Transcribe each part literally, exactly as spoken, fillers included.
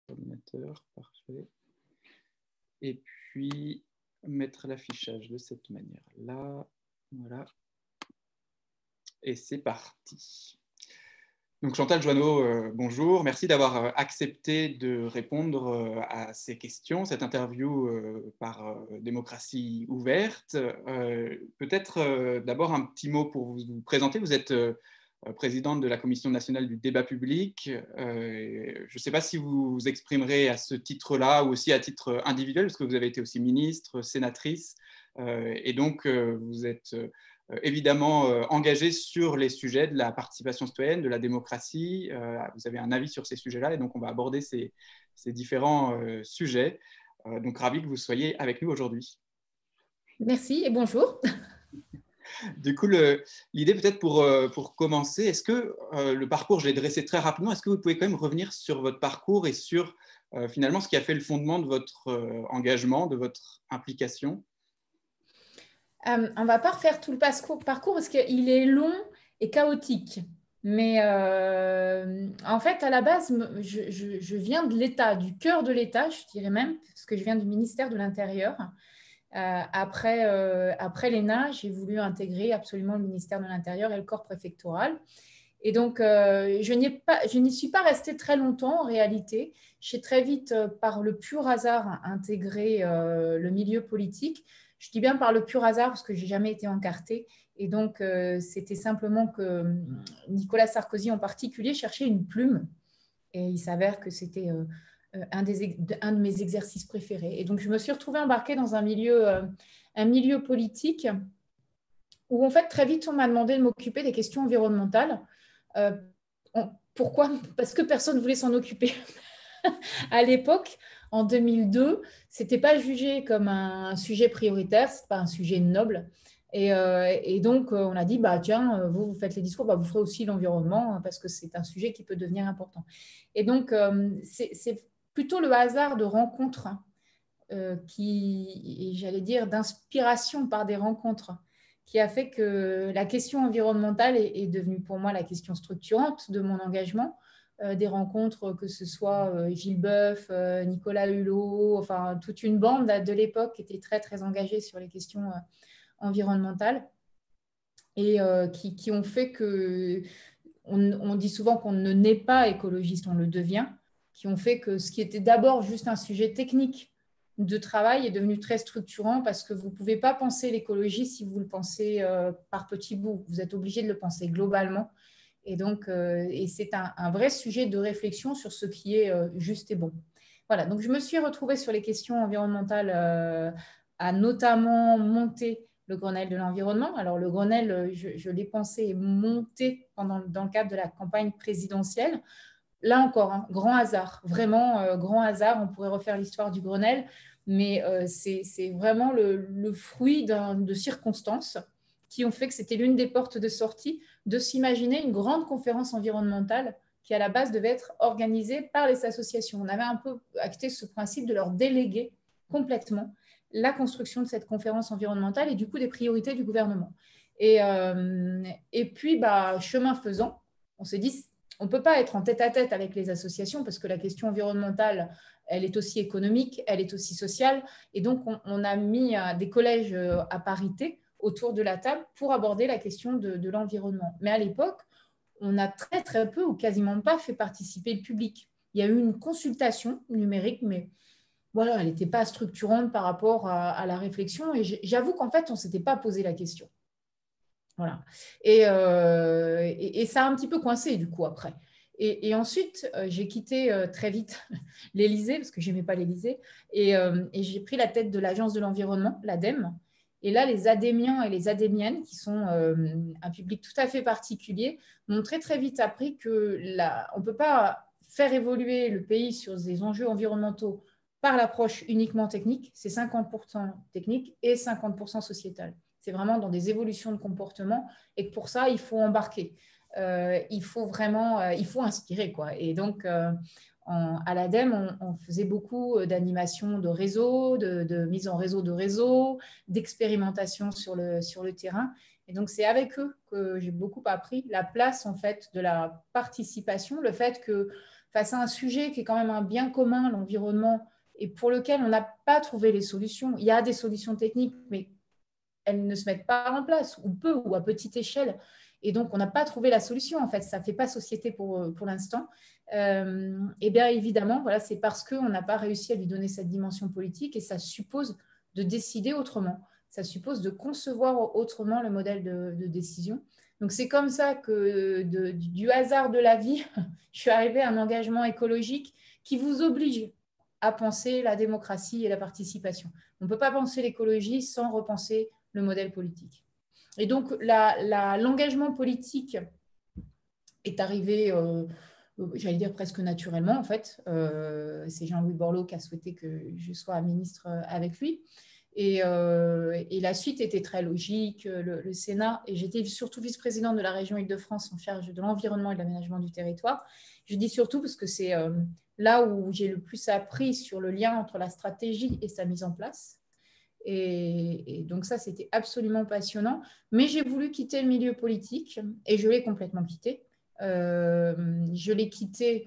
Ordinateur, parfait. Et puis, mettre l'affichage de cette manière-là. Voilà. Et c'est parti. Donc Chantal Joanneau, euh, bonjour. Merci d'avoir accepté de répondre euh, à ces questions, cette interview euh, par euh, Démocratie Ouverte. Euh, Peut-être euh, d'abord un petit mot pour vous, vous présenter. Vous êtes euh, présidente de la Commission nationale du débat public. Euh, je ne sais pas si vous vous exprimerez à ce titre-là ou aussi à titre individuel, parce que vous avez été aussi ministre, sénatrice, euh, et donc euh, vous êtes euh, évidemment euh, engagée sur les sujets de la participation citoyenne, de la démocratie. Euh, vous avez un avis sur ces sujets-là, et donc on va aborder ces, ces différents euh, sujets. Euh, donc ravi que vous soyez avec nous aujourd'hui. Merci et bonjour. Du coup, l'idée peut-être pour, pour commencer, est-ce que euh, le parcours, je l'ai dressé très rapidement, est-ce que vous pouvez quand même revenir sur votre parcours et sur euh, finalement ce qui a fait le fondement de votre euh, engagement, de votre implication? euh, On ne va pas refaire tout le parcours, parcours parce qu'il est long et chaotique. Mais euh, en fait, à la base, je, je, je viens de l'État, du cœur de l'État, je dirais même, parce que je viens du ministère de l'Intérieur. Euh, après euh, après l'E N A, j'ai voulu intégrer absolument le ministère de l'Intérieur et le corps préfectoral. Et donc, euh, je n'y suis pas restée très longtemps en réalité. J'ai très vite, euh, par le pur hasard, intégré euh, le milieu politique. Je dis bien par le pur hasard parce que je n'ai jamais été encartée. Et donc, euh, c'était simplement que Nicolas Sarkozy en particulier cherchait une plume. Et il s'avère que c'était euh, un, des, un de mes exercices préférés. Et donc, je me suis retrouvée embarquée dans un milieu, euh, un milieu politique où, en fait, très vite, on m'a demandé de m'occuper des questions environnementales. Euh, on, pourquoi? Parce que personne ne voulait s'en occuper. À l'époque, en deux mille deux, ce n'était pas jugé comme un sujet prioritaire, ce n'était pas un sujet noble. Et, euh, et donc, euh, on a dit, bah, tiens, vous, vous faites les discours, bah, vous ferez aussi l'environnement, parce que c'est un sujet qui peut devenir important. Et donc, euh, c'est plutôt le hasard de rencontres euh, qui, j'allais dire, d'inspiration par des rencontres, qui a fait que la question environnementale est, est devenue pour moi la question structurante de mon engagement. Euh, des rencontres, que ce soit euh, Gilles Boeuf, euh, Nicolas Hulot, enfin toute une bande de l'époque qui était très très engagée sur les questions euh, environnementales et euh, qui, qui ont fait que, on, on dit souvent qu'on ne naît pas écologiste, on le devient, qui ont fait que ce qui était d'abord juste un sujet technique de travail est devenu très structurant parce que vous ne pouvez pas penser l'écologie si vous le pensez euh, par petits bouts. Vous êtes obligé de le penser globalement. Et donc, euh, et c'est un, un vrai sujet de réflexion sur ce qui est euh, juste et bon. Voilà, donc je me suis retrouvée sur les questions environnementales euh, à notamment monter le Grenelle de l'environnement. Alors, le Grenelle, je, je l'ai pensé et monté pendant, dans le cadre de la campagne présidentielle. Là encore, hein, grand hasard, vraiment euh, grand hasard. On pourrait refaire l'histoire du Grenelle, mais euh, c'est vraiment le, le fruit de circonstances qui ont fait que c'était l'une des portes de sortie de s'imaginer une grande conférence environnementale qui, à la base, devait être organisée par les associations. On avait un peu acté ce principe de leur déléguer complètement la construction de cette conférence environnementale et du coup des priorités du gouvernement. Et, euh, et puis, bah, chemin faisant, on s'est dit, on ne peut pas être en tête-à-tête avec les associations parce que la question environnementale, elle est aussi économique, elle est aussi sociale. Et donc, on, on a mis des collèges à parité autour de la table pour aborder la question de, de l'environnement. Mais à l'époque, on a très, très peu ou quasiment pas fait participer le public. Il y a eu une consultation numérique, mais voilà, elle n'était pas structurante par rapport à, à la réflexion. Et j'avoue qu'en fait, on ne s'était pas posé la question. Voilà. Et, euh, et, et, ça a un petit peu coincé du coup après. Et, et ensuite, euh, j'ai quitté euh, très vite l'Élysée parce que je n'aimais pas l'Élysée. Et, euh, et j'ai pris la tête de l'Agence de l'environnement, l'ADEME. Et là, les Adémiens et les Adémiennes, qui sont euh, un public tout à fait particulier, m'ont très très vite appris que la, on ne peut pas faire évoluer le pays sur des enjeux environnementaux par l'approche uniquement technique. C'est cinquante pour cent technique et cinquante pour cent sociétal. C'est vraiment dans des évolutions de comportement et que pour ça, il faut embarquer. Euh, il faut vraiment, euh, il faut inspirer, quoi. Et donc, euh, en, à l'ADEME, on, on faisait beaucoup d'animations de réseau, de, de mise en réseau de réseau, d'expérimentation sur le, sur le terrain. Et donc, c'est avec eux que j'ai beaucoup appris la place, en fait, de la participation, le fait que face à un sujet qui est quand même un bien commun, l'environnement, et pour lequel on n'a pas trouvé les solutions. Il y a des solutions techniques, mais elles ne se mettent pas en place, ou peu, ou à petite échelle. Et donc, on n'a pas trouvé la solution, en fait. Ça ne fait pas société pour, pour l'instant. Euh, et bien évidemment, voilà, c'est parce qu'on n'a pas réussi à lui donner cette dimension politique, et ça suppose de décider autrement. Ça suppose de concevoir autrement le modèle de, de décision. Donc, c'est comme ça que de, du hasard de la vie, je suis arrivée à un engagement écologique qui vous oblige à penser la démocratie et la participation. On ne peut pas penser l'écologie sans repenser le modèle politique. Et donc, l'engagement politique est arrivé, euh, j'allais dire presque naturellement, en fait. Euh, c'est Jean-Louis Borloo qui a souhaité que je sois ministre avec lui. Et, euh, et la suite était très logique, le, le Sénat, et j'étais surtout vice-présidente de la région Île-de-France en charge de l'environnement et de l'aménagement du territoire. Je dis surtout parce que c'est euh, là où j'ai le plus appris sur le lien entre la stratégie et sa mise en place. Et, et donc ça, c'était absolument passionnant. Mais j'ai voulu quitter le milieu politique et je l'ai complètement quitté. Euh, je l'ai quitté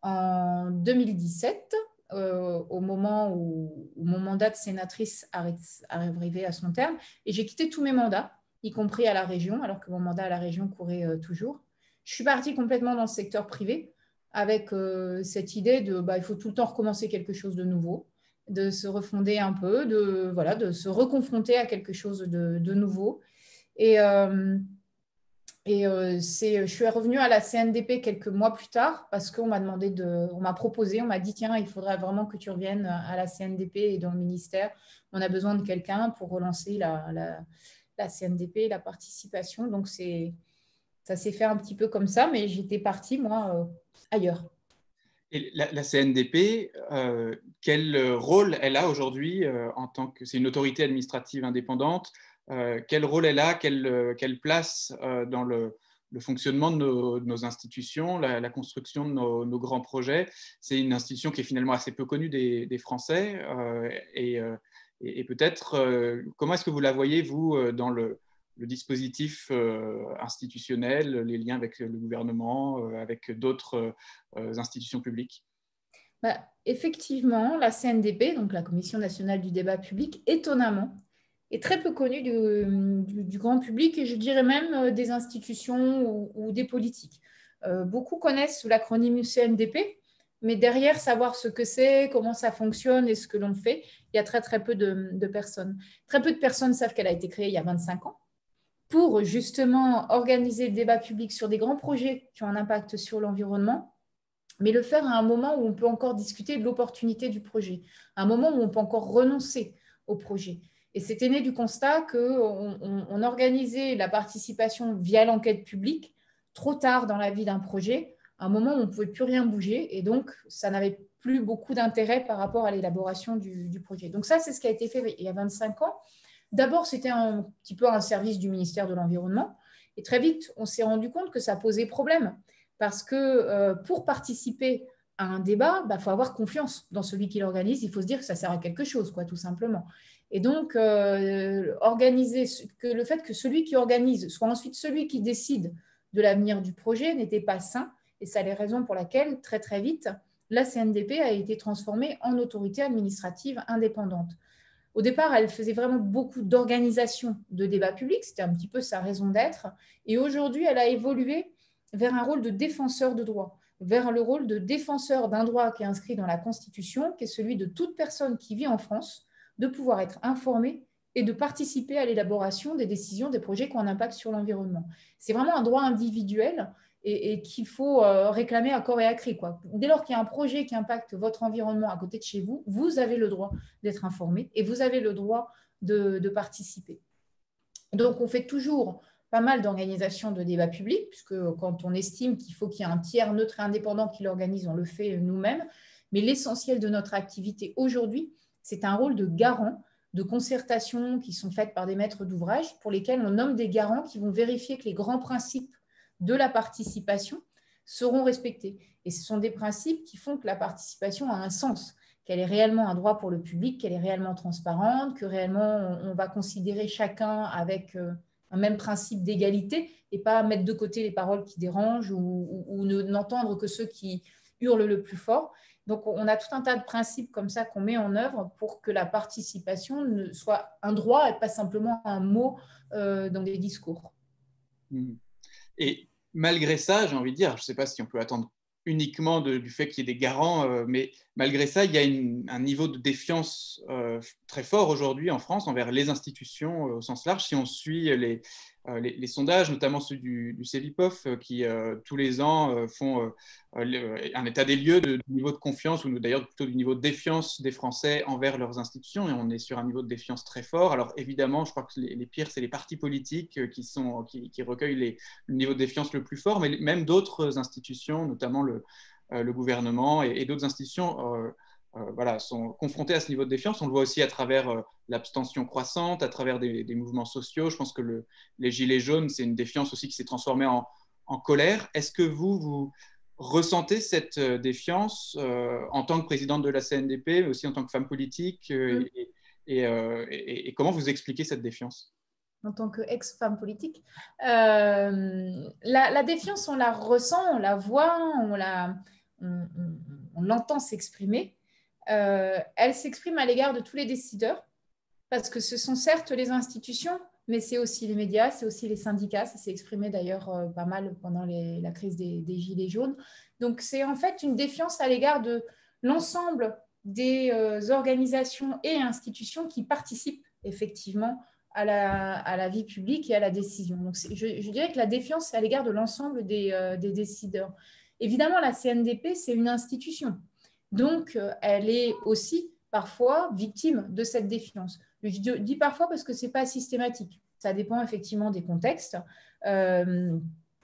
en deux mille dix-sept, euh, au moment où, où mon mandat de sénatrice arrivait à son terme. Et j'ai quitté tous mes mandats, y compris à la région, alors que mon mandat à la région courait euh, toujours. Je suis partie complètement dans le secteur privé avec euh, cette idée de bah, il faut tout le temps recommencer quelque chose de nouveau, de se refonder un peu, de, voilà, de se reconfronter à quelque chose de, de nouveau. Et, euh, et euh, je suis revenue à la C N D P quelques mois plus tard parce qu'on m'a demandé de, on m'a proposé, on m'a dit tiens, il faudrait vraiment que tu reviennes à la C N D P et dans le ministère. On a besoin de quelqu'un pour relancer la, la, la C N D P, la participation. Donc, c'est, ça s'est fait un petit peu comme ça, mais j'étais partie, moi, euh, ailleurs. Et la, la C N D P, euh, quel rôle elle a aujourd'hui euh, en tant que c'est une autorité administrative indépendante, euh, quel rôle elle a, quelle, quelle place euh, dans le, le fonctionnement de nos, de nos institutions, la, la construction de nos, nos grands projets. C'est une institution qui est finalement assez peu connue des, des Français euh, et, euh, et, et peut-être euh, comment est-ce que vous la voyez vous dans le le dispositif euh, institutionnel, les liens avec le gouvernement, euh, avec d'autres euh, institutions publiques? Bah, effectivement, la C N D P, donc la Commission nationale du débat public, étonnamment, est très peu connue du, du, du grand public et je dirais même des institutions ou, ou des politiques. Euh, beaucoup connaissent sous l'acronyme C N D P, mais derrière, savoir ce que c'est, comment ça fonctionne et ce que l'on fait, il y a très très peu de, de personnes. Très peu de personnes savent qu'elle a été créée il y a vingt-cinq ans pour justement organiser le débat public sur des grands projets qui ont un impact sur l'environnement, mais le faire à un moment où on peut encore discuter de l'opportunité du projet, à un moment où on peut encore renoncer au projet. Et c'était né du constat qu'on on, on organisait la participation via l'enquête publique trop tard dans la vie d'un projet, à un moment où on ne pouvait plus rien bouger, et donc ça n'avait plus beaucoup d'intérêt par rapport à l'élaboration du, du projet. Donc ça, c'est ce qui a été fait il y a vingt-cinq ans. D'abord, c'était un petit peu un service du ministère de l'Environnement. Et très vite, on s'est rendu compte que ça posait problème. Parce que euh, pour participer à un débat, il bah, faut avoir confiance dans celui qui l'organise. Il faut se dire que ça sert à quelque chose, quoi, tout simplement. Et donc, euh, organiser que le fait que celui qui organise soit ensuite celui qui décide de l'avenir du projet n'était pas sain. Et c'est la raison pour laquelle, très très vite, la C N D P a été transformée en autorité administrative indépendante. Au départ, elle faisait vraiment beaucoup d'organisation de débats publics, c'était un petit peu sa raison d'être. Et aujourd'hui, elle a évolué vers un rôle de défenseur de droit, vers le rôle de défenseur d'un droit qui est inscrit dans la Constitution, qui est celui de toute personne qui vit en France, de pouvoir être informée et de participer à l'élaboration des décisions, des projets qui ont un impact sur l'environnement. C'est vraiment un droit individuel et, et qu'il faut euh, réclamer à corps et à cri, quoi. Dès lors qu'il y a un projet qui impacte votre environnement à côté de chez vous, vous avez le droit d'être informé et vous avez le droit de, de participer. Donc, on fait toujours pas mal d'organisations de débats publics, puisque quand on estime qu'il faut qu'il y ait un tiers neutre et indépendant qui l'organise, on le fait nous-mêmes. Mais l'essentiel de notre activité aujourd'hui, c'est un rôle de garant de concertations qui sont faites par des maîtres d'ouvrage pour lesquels on nomme des garants qui vont vérifier que les grands principes de la participation seront respectés. Et ce sont des principes qui font que la participation a un sens, qu'elle est réellement un droit pour le public, qu'elle est réellement transparente, que réellement on va considérer chacun avec un même principe d'égalité et pas mettre de côté les paroles qui dérangent ou, ou, ou n'entendre que ceux qui, hurle le plus fort. Donc, on a tout un tas de principes comme ça qu'on met en œuvre pour que la participation ne soit un droit et pas simplement un mot euh, dans des discours. Et malgré ça, j'ai envie de dire, je ne sais pas si on peut attendre uniquement de, du fait qu'il y ait des garants, euh, mais malgré ça, il y a une, un niveau de défiance euh, très fort aujourd'hui en France envers les institutions euh, au sens large. Si on suit les, euh, les, les sondages, notamment ceux du, du Cevipof, euh, qui euh, tous les ans euh, font euh, un état des lieux de, du niveau de confiance, ou d'ailleurs plutôt du niveau de défiance des Français envers leurs institutions, et on est sur un niveau de défiance très fort. Alors évidemment, je crois que les, les pires, c'est les partis politiques qui, sont, qui, qui recueillent les, le niveau de défiance le plus fort, mais même d'autres institutions, notamment le, euh, le gouvernement et, et d'autres institutions, euh, euh, voilà, sont confrontées à ce niveau de défiance. On le voit aussi à travers euh, l'abstention croissante, à travers des, des mouvements sociaux. Je pense que le, les gilets jaunes, c'est une défiance aussi qui s'est transformée en, en colère. Est-ce que vous, vous ressentez cette défiance euh, en tant que présidente de la C N D P, mais aussi en tant que femme politique euh, mmh. et, et, euh, et, et comment vous expliquez cette défiance ? En tant qu'ex-femme politique, euh, la, la défiance, on la ressent, on la voit, on la, on, on, on l'entend s'exprimer. Euh, elle s'exprime à l'égard de tous les décideurs, parce que ce sont certes les institutions, mais c'est aussi les médias, c'est aussi les syndicats. Ça s'est exprimé d'ailleurs euh, pas mal pendant les, la crise des, des Gilets jaunes. Donc, c'est en fait une défiance à l'égard de l'ensemble des euh, organisations et institutions qui participent effectivement à la, à la vie publique et à la décision. Donc, je, je dirais que la défiance, c'est à l'égard de l'ensemble des, euh, des décideurs. Évidemment, la C N D P, c'est une institution. Donc, euh, elle est aussi parfois victime de cette défiance. Je dis parfois parce que ce n'est pas systématique. Ça dépend effectivement des contextes. Euh,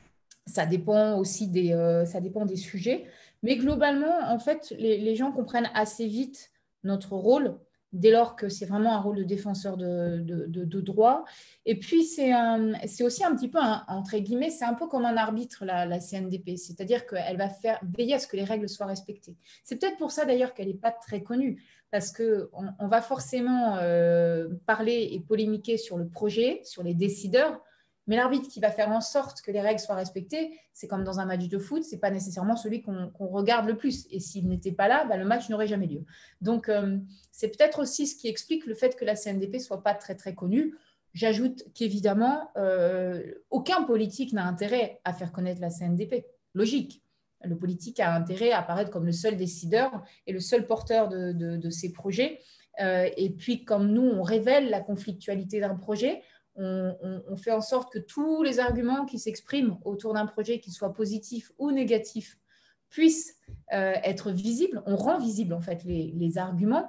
ça dépend aussi des, euh, ça dépend des sujets. Mais globalement, en fait, les, les gens comprennent assez vite notre rôle dès lors que c'est vraiment un rôle de défenseur de, de, de, de droit. Et puis, c'est aussi un petit peu, un, entre guillemets, c'est un peu comme un arbitre, la, la C N D P. C'est-à-dire qu'elle va faire veiller à ce que les règles soient respectées. C'est peut-être pour ça, d'ailleurs, qu'elle n'est pas très connue, parce qu'on on va forcément euh, parler et polémiquer sur le projet, sur les décideurs, mais l'arbitre qui va faire en sorte que les règles soient respectées, c'est comme dans un match de foot, ce n'est pas nécessairement celui qu'on qu'on regarde le plus. Et s'il n'était pas là, bah, le match n'aurait jamais lieu. Donc, euh, c'est peut-être aussi ce qui explique le fait que la C N D P ne soit pas très, très connue. J'ajoute qu'évidemment, euh, aucun politique n'a intérêt à faire connaître la C N D P. Logique. Le politique a intérêt à apparaître comme le seul décideur et le seul porteur de, de, de ces projets. Euh, et puis, comme nous, on révèle la conflictualité d'un projet, On, on, on fait en sorte que tous les arguments qui s'expriment autour d'un projet, qu'ils soient positifs ou négatifs, puissent euh, être visibles. On rend visibles en fait les, les arguments.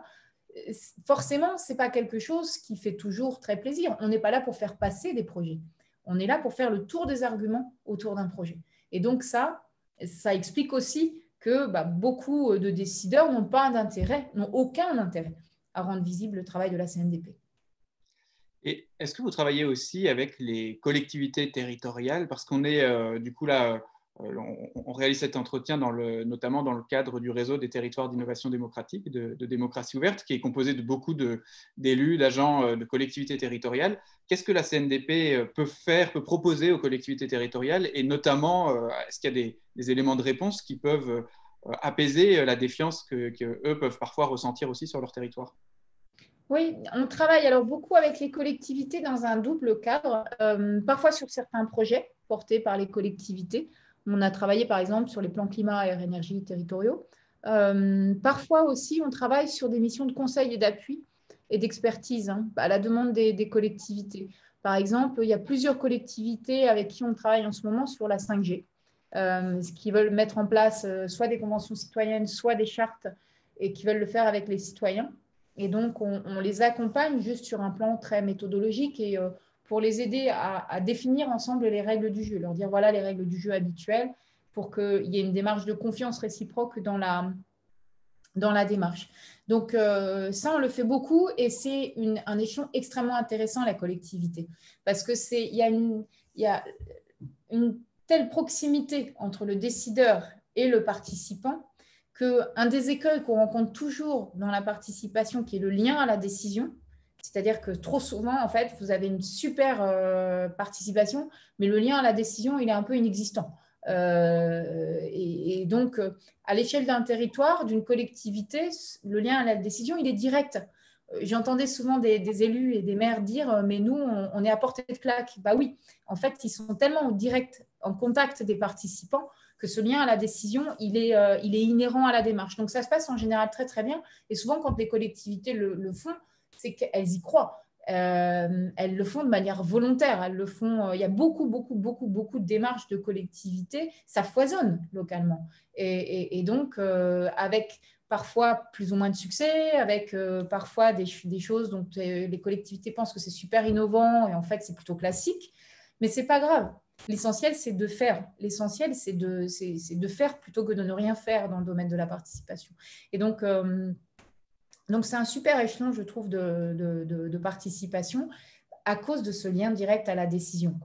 Forcément, ce n'est pas quelque chose qui fait toujours très plaisir. On n'est pas là pour faire passer des projets. On est là pour faire le tour des arguments autour d'un projet. Et donc ça, ça explique aussi que bah, beaucoup de décideurs n'ont pas d'intérêt, n'ont aucun intérêt à rendre visible le travail de la C N D P. Et est-ce que vous travaillez aussi avec les collectivités territoriales? Parce qu'on est, euh, du coup, là, euh, on, on réalise cet entretien dans le, notamment dans le cadre du réseau des territoires d'innovation démocratique, de, de démocratie ouverte, qui est composé de beaucoup d'élus, d'agents euh, de collectivités territoriales. Qu'est-ce que la C N D P peut faire, peut proposer aux collectivités territoriales? Et notamment, euh, est-ce qu'il y a des, des éléments de réponse qui peuvent euh, apaiser la défiance que, que eux peuvent parfois ressentir aussi sur leur territoire? Oui, on travaille alors beaucoup avec les collectivités dans un double cadre, euh, parfois sur certains projets portés par les collectivités. On a travaillé par exemple sur les plans climat, air, énergie territoriaux. Euh, parfois aussi, on travaille sur des missions de conseil et d'appui et d'expertise hein, à la demande des, des collectivités. Par exemple, il y a plusieurs collectivités avec qui on travaille en ce moment sur la cinq G, euh, qui veulent mettre en place euh, soit des conventions citoyennes, soit des chartes et qui veulent le faire avec les citoyens. Et donc, on, on les accompagne juste sur un plan très méthodologique et euh, pour les aider à, à définir ensemble les règles du jeu, leur dire voilà les règles du jeu habituelles pour qu'il y ait une démarche de confiance réciproque dans la, dans la démarche. Donc, euh, ça, on le fait beaucoup et c'est un échelon extrêmement intéressant, la collectivité, parce qu'il y, y a une telle proximité entre le décideur et le participant qu'un des écueils qu'on rencontre toujours dans la participation, qui est le lien à la décision, c'est-à-dire que trop souvent, en fait, vous avez une super euh, participation, mais le lien à la décision, il est un peu inexistant. Euh, et, et donc, à l'échelle d'un territoire, d'une collectivité, le lien à la décision, il est direct. J'entendais souvent des, des élus et des maires dire « mais nous, on, on est à portée de claque ». Bah oui, en fait, ils sont tellement en direct, en contact des participants que ce lien à la décision, il est, euh, il est inhérent à la démarche. Donc, ça se passe en général très, très bien. Et souvent, quand les collectivités le, le font, c'est qu'elles y croient. Euh, elles le font de manière volontaire. Elles le font, euh, il y a beaucoup, beaucoup, beaucoup, beaucoup de démarches de collectivités. Ça foisonne localement. Et, et, et donc, euh, avec parfois plus ou moins de succès, avec euh, parfois des, des choses dont euh, les collectivités pensent que c'est super innovant et en fait, c'est plutôt classique. Mais ce n'est pas grave. L'essentiel, c'est de faire. L'essentiel, c'est de, c'est, c'est de faire plutôt que de ne rien faire dans le domaine de la participation. Et donc, euh, donc c'est un super échelon, je trouve, de, de, de, de participation à cause de ce lien direct à la décision.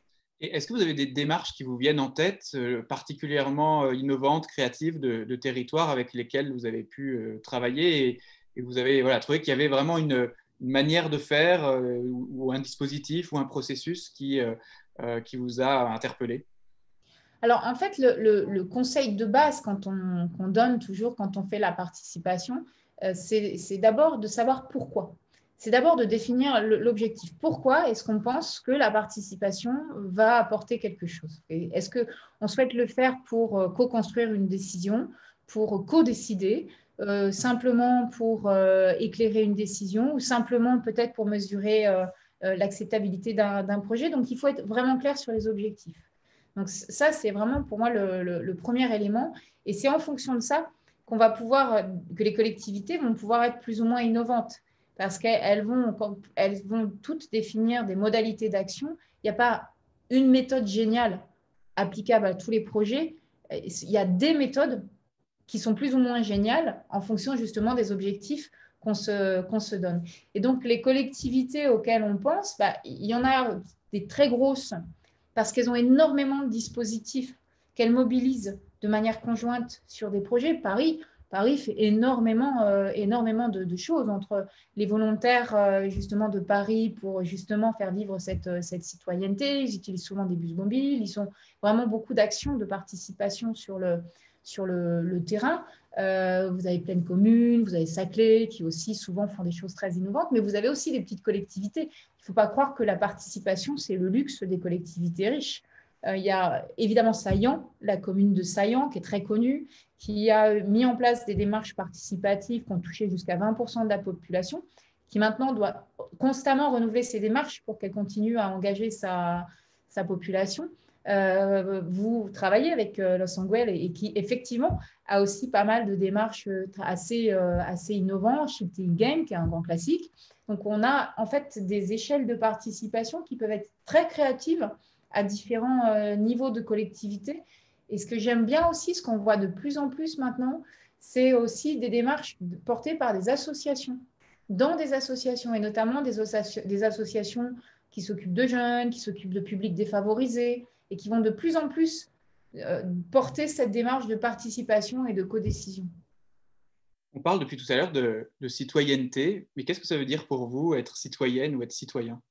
Et est-ce que vous avez des démarches qui vous viennent en tête, euh, particulièrement euh, innovantes, créatives de, de territoires avec lesquels vous avez pu euh, travailler et, et vous avez voilà, trouvé qu'il y avait vraiment une, une manière de faire euh, ou, ou un dispositif ou un processus qui, euh, euh, qui vous a interpellé? Alors, en fait, le, le, le conseil de base quand on, qu'on donne toujours quand on fait la participation, euh, c'est, c'est d'abord de savoir pourquoi. C'est d'abord de définir l'objectif. Pourquoi est-ce qu'on pense que la participation va apporter quelque chose? Et est-ce qu'on souhaite le faire pour co-construire une décision, pour co-décider, euh, simplement pour euh, éclairer une décision ou simplement peut-être pour mesurer euh, euh, l'acceptabilité d'un, d'un projet? Donc, il faut être vraiment clair sur les objectifs. Donc, ça, c'est vraiment pour moi le, le, le premier élément. Et c'est en fonction de ça qu'on va pouvoir, que les collectivités vont pouvoir être plus ou moins innovantes parce qu'elles vont, elles vont toutes définir des modalités d'action. Il n'y a pas une méthode géniale applicable à tous les projets. Il y a des méthodes qui sont plus ou moins géniales en fonction justement des objectifs qu'on se, qu'on se donne. Et donc, les collectivités auxquelles on pense, bah, il y en a des très grosses parce qu'elles ont énormément de dispositifs qu'elles mobilisent de manière conjointe sur des projets. Paris, Paris fait énormément, euh, énormément de, de choses entre les volontaires euh, justement de Paris pour justement faire vivre cette, cette citoyenneté. Ils utilisent souvent des bus mobiles. Ils ont vraiment beaucoup d'actions de participation sur le, sur le, le terrain. Euh, vous avez Pleine Commune, vous avez Saclay qui aussi souvent font des choses très innovantes, mais vous avez aussi des petites collectivités. Il ne faut pas croire que la participation, c'est le luxe des collectivités riches. Euh, il y a évidemment Saillant, la commune de Saillant, qui est très connue, qui a mis en place des démarches participatives qui ont touché jusqu'à vingt pour cent de la population, qui maintenant doit constamment renouveler ses démarches pour qu'elle continue à engager sa, sa population. Euh, vous travaillez avec euh, Los Angeles et, et qui effectivement a aussi pas mal de démarches assez, euh, assez innovantes. Shifting Game, qui est un grand classique. Donc, on a en fait des échelles de participation qui peuvent être très créatives à différents euh, niveaux de collectivité. Et ce que j'aime bien aussi, ce qu'on voit de plus en plus maintenant, c'est aussi des démarches portées par des associations, dans des associations, et notamment des, des associations qui s'occupent de jeunes, qui s'occupent de publics défavorisés, et qui vont de plus en plus euh, porter cette démarche de participation et de codécision. On parle depuis tout à l'heure de, de citoyenneté, mais qu'est-ce que ça veut dire pour vous, être citoyenne ou être citoyen?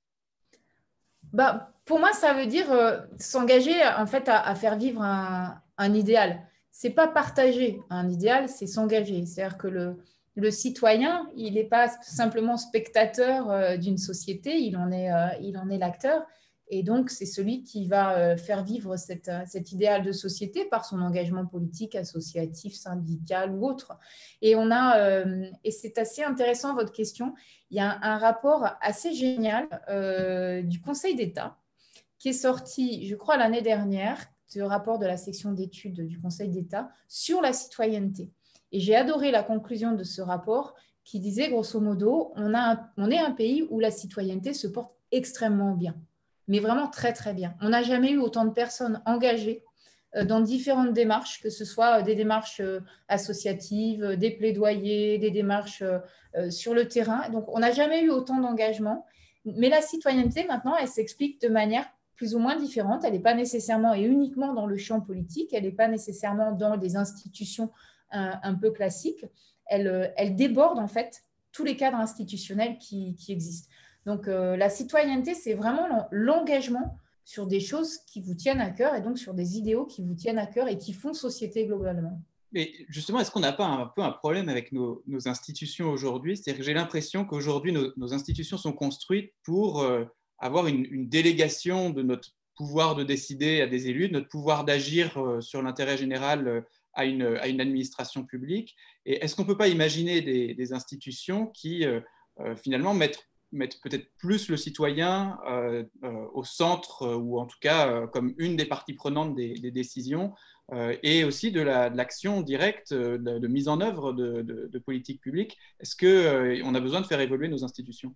Bah, pour moi, ça veut dire euh, s'engager en fait à, à faire vivre un, un idéal. C'est pas partager un idéal, c'est s'engager. C'est-à-dire que le, le citoyen, il n'est pas simplement spectateur euh, d'une société, il en est, euh, il en est l'acteur. Et donc, c'est celui qui va euh, faire vivre cette, cet idéal de société par son engagement politique, associatif, syndical ou autre. Et, on a, euh, et c'est assez intéressant, votre question. Il y a un, un rapport assez génial euh, du Conseil d'État qui est sorti, je crois, l'année dernière, ce rapport de la section d'études du Conseil d'État sur la citoyenneté. Et j'ai adoré la conclusion de ce rapport qui disait, grosso modo, on, a un, on est un pays où la citoyenneté se porte extrêmement bien, mais vraiment très, très bien. On n'a jamais eu autant de personnes engagées dans différentes démarches, que ce soit des démarches associatives, des plaidoyers, des démarches sur le terrain. Donc, on n'a jamais eu autant d'engagement. Mais la citoyenneté, maintenant, elle s'explique de manière plus ou moins différente. Elle n'est pas nécessairement et uniquement dans le champ politique, elle n'est pas nécessairement dans des institutions un, un peu classiques. Elle, elle déborde, en fait, tous les cadres institutionnels qui, qui existent. Donc, euh, la citoyenneté, c'est vraiment l'engagement sur des choses qui vous tiennent à cœur et donc sur des idéaux qui vous tiennent à cœur et qui font société globalement. Mais justement, est-ce qu'on n'a pas un peu un problème avec nos, nos institutions aujourd'hui? C'est-à-dire que j'ai l'impression qu'aujourd'hui, nos, nos institutions sont construites pour euh, avoir une, une délégation de notre pouvoir de décider à des élus, de notre pouvoir d'agir euh, sur l'intérêt général euh, à, une, à une administration publique. Et est-ce qu'on ne peut pas imaginer des, des institutions qui, euh, euh, finalement, mettent, mettent peut-être plus le citoyen euh, euh, au centre, euh, ou en tout cas euh, comme une des parties prenantes des, des décisions, Euh, et aussi de, la, de l'action directe de, de mise en œuvre de, de, de politiques publiques? Est-ce qu'on euh, a besoin de faire évoluer nos institutions?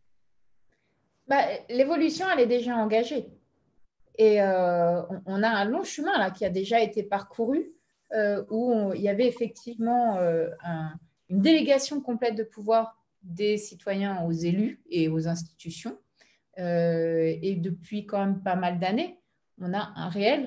Bah, l'évolution, elle est déjà engagée. Et euh, on, on a un long chemin là, qui a déjà été parcouru, euh, où on, il y avait effectivement euh, un, une délégation complète de pouvoir des citoyens aux élus et aux institutions. Euh, et depuis quand même pas mal d'années, on a un réel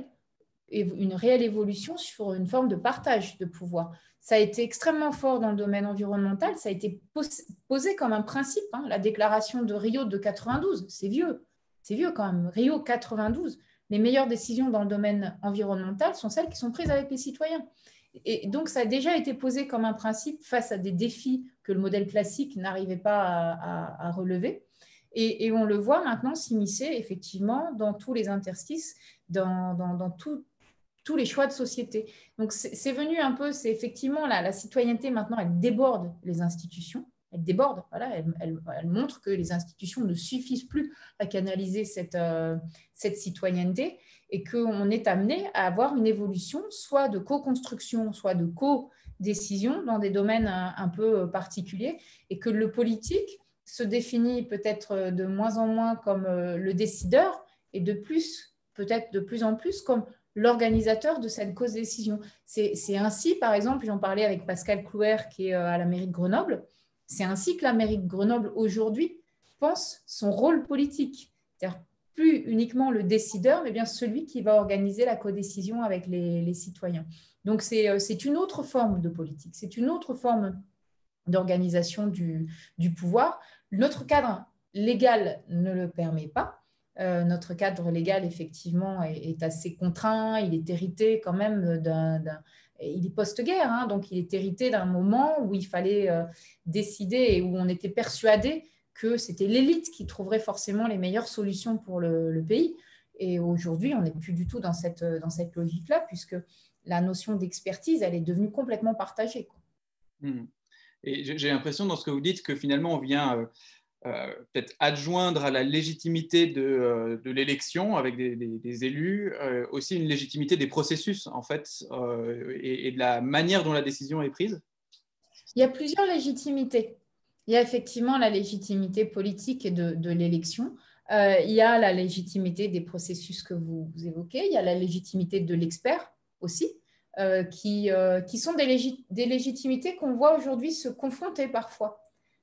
une réelle évolution sur une forme de partage de pouvoir. Ça a été extrêmement fort dans le domaine environnemental, ça a été posé comme un principe, hein, la déclaration de Rio de quatre-vingt-douze, c'est vieux, c'est vieux quand même, Rio quatre-vingt-douze, les meilleures décisions dans le domaine environnemental sont celles qui sont prises avec les citoyens. Et donc, ça a déjà été posé comme un principe face à des défis que le modèle classique n'arrivait pas à, à, à relever. Et, et on le voit maintenant s'immiscer effectivement dans tous les interstices, dans, dans, dans tout, tous les choix de société. Donc, c'est, c'est venu un peu, c'est effectivement la, la citoyenneté maintenant, elle déborde les institutions, elle déborde, voilà, elle, elle, elle montre que les institutions ne suffisent plus à canaliser cette, euh, cette citoyenneté et qu'on est amené à avoir une évolution, soit de co-construction, soit de co-décision dans des domaines un, un peu particuliers, et que le politique se définit peut-être de moins en moins comme le décideur et de plus, peut-être de plus en plus comme l'organisateur de cette cause-décision. C'est, c'est ainsi, par exemple, j'en parlais avec Pascal Clouer qui est à la mairie de Grenoble, c'est ainsi que la mairie de Grenoble aujourd'hui pense son rôle politique. C'est-à-dire plus uniquement le décideur, mais bien celui qui va organiser la codécision avec les, les citoyens. Donc c'est, c'est une autre forme de politique, c'est une autre forme d'organisation du, du pouvoir. Notre cadre légal ne le permet pas. Euh, notre cadre légal, effectivement, est, est assez contraint. Il est hérité quand même d'un... d'un il est post-guerre, hein, donc il est hérité d'un moment où il fallait euh, décider et où on était persuadé que c'était l'élite qui trouverait forcément les meilleures solutions pour le, le pays. Et aujourd'hui, on n'est plus du tout dans cette, dans cette logique-là, puisque la notion d'expertise, elle est devenue complètement partagée, quoi. Mmh. Et j'ai l'impression dans ce que vous dites que finalement on vient euh, euh, peut-être adjoindre à la légitimité de, euh, de l'élection avec des, des, des élus euh, aussi une légitimité des processus en fait euh, et, et de la manière dont la décision est prise. Il y a plusieurs légitimités. Il y a effectivement la légitimité politique de, de l'élection. Euh, il y a la légitimité des processus que vous, vous évoquez. Il y a la légitimité de l'expert aussi. Euh, qui, euh, qui sont des, légit- des légitimités qu'on voit aujourd'hui se confronter parfois.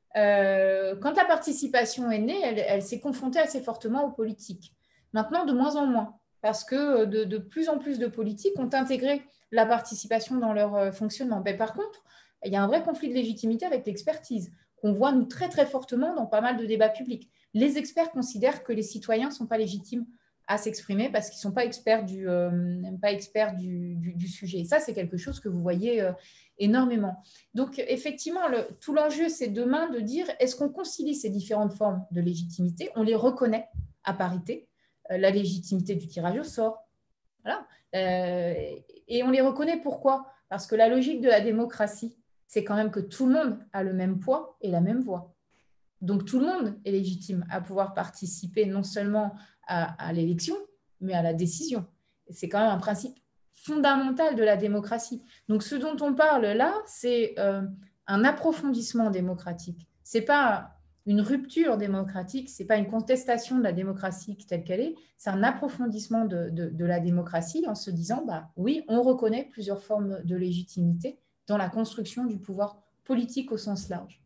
Euh, quand la participation est née, elle, elle s'est confrontée assez fortement aux politiques. Maintenant, de moins en moins, parce que de, de plus en plus de politiques ont intégré la participation dans leur fonctionnement. Mais par contre, il y a un vrai conflit de légitimité avec l'expertise, qu'on voit nous très très fortement dans pas mal de débats publics. Les experts considèrent que les citoyens ne sont pas légitimes à s'exprimer parce qu'ils ne sont pas experts, du, euh, pas experts du, du, du sujet. Et ça, c'est quelque chose que vous voyez euh, énormément. Donc, effectivement, le, tout l'enjeu, c'est demain de dire, est-ce qu'on concilie ces différentes formes de légitimité? On les reconnaît à parité, euh, la légitimité du tirage au sort. Voilà. Euh, et on les reconnaît pourquoi? Parce que la logique de la démocratie, c'est quand même que tout le monde a le même poids et la même voix. Donc, tout le monde est légitime à pouvoir participer non seulement à, à l'élection, mais à la décision. Et c'est quand même un principe fondamental de la démocratie. Donc, ce dont on parle là, c'est euh, un approfondissement démocratique. Ce n'est pas une rupture démocratique, ce n'est pas une contestation de la démocratie telle qu'elle est, c'est un approfondissement de, de, de la démocratie en se disant, bah, oui, on reconnaît plusieurs formes de légitimité dans la construction du pouvoir politique au sens large.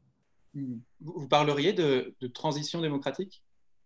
Vous parleriez de, de transition démocratique?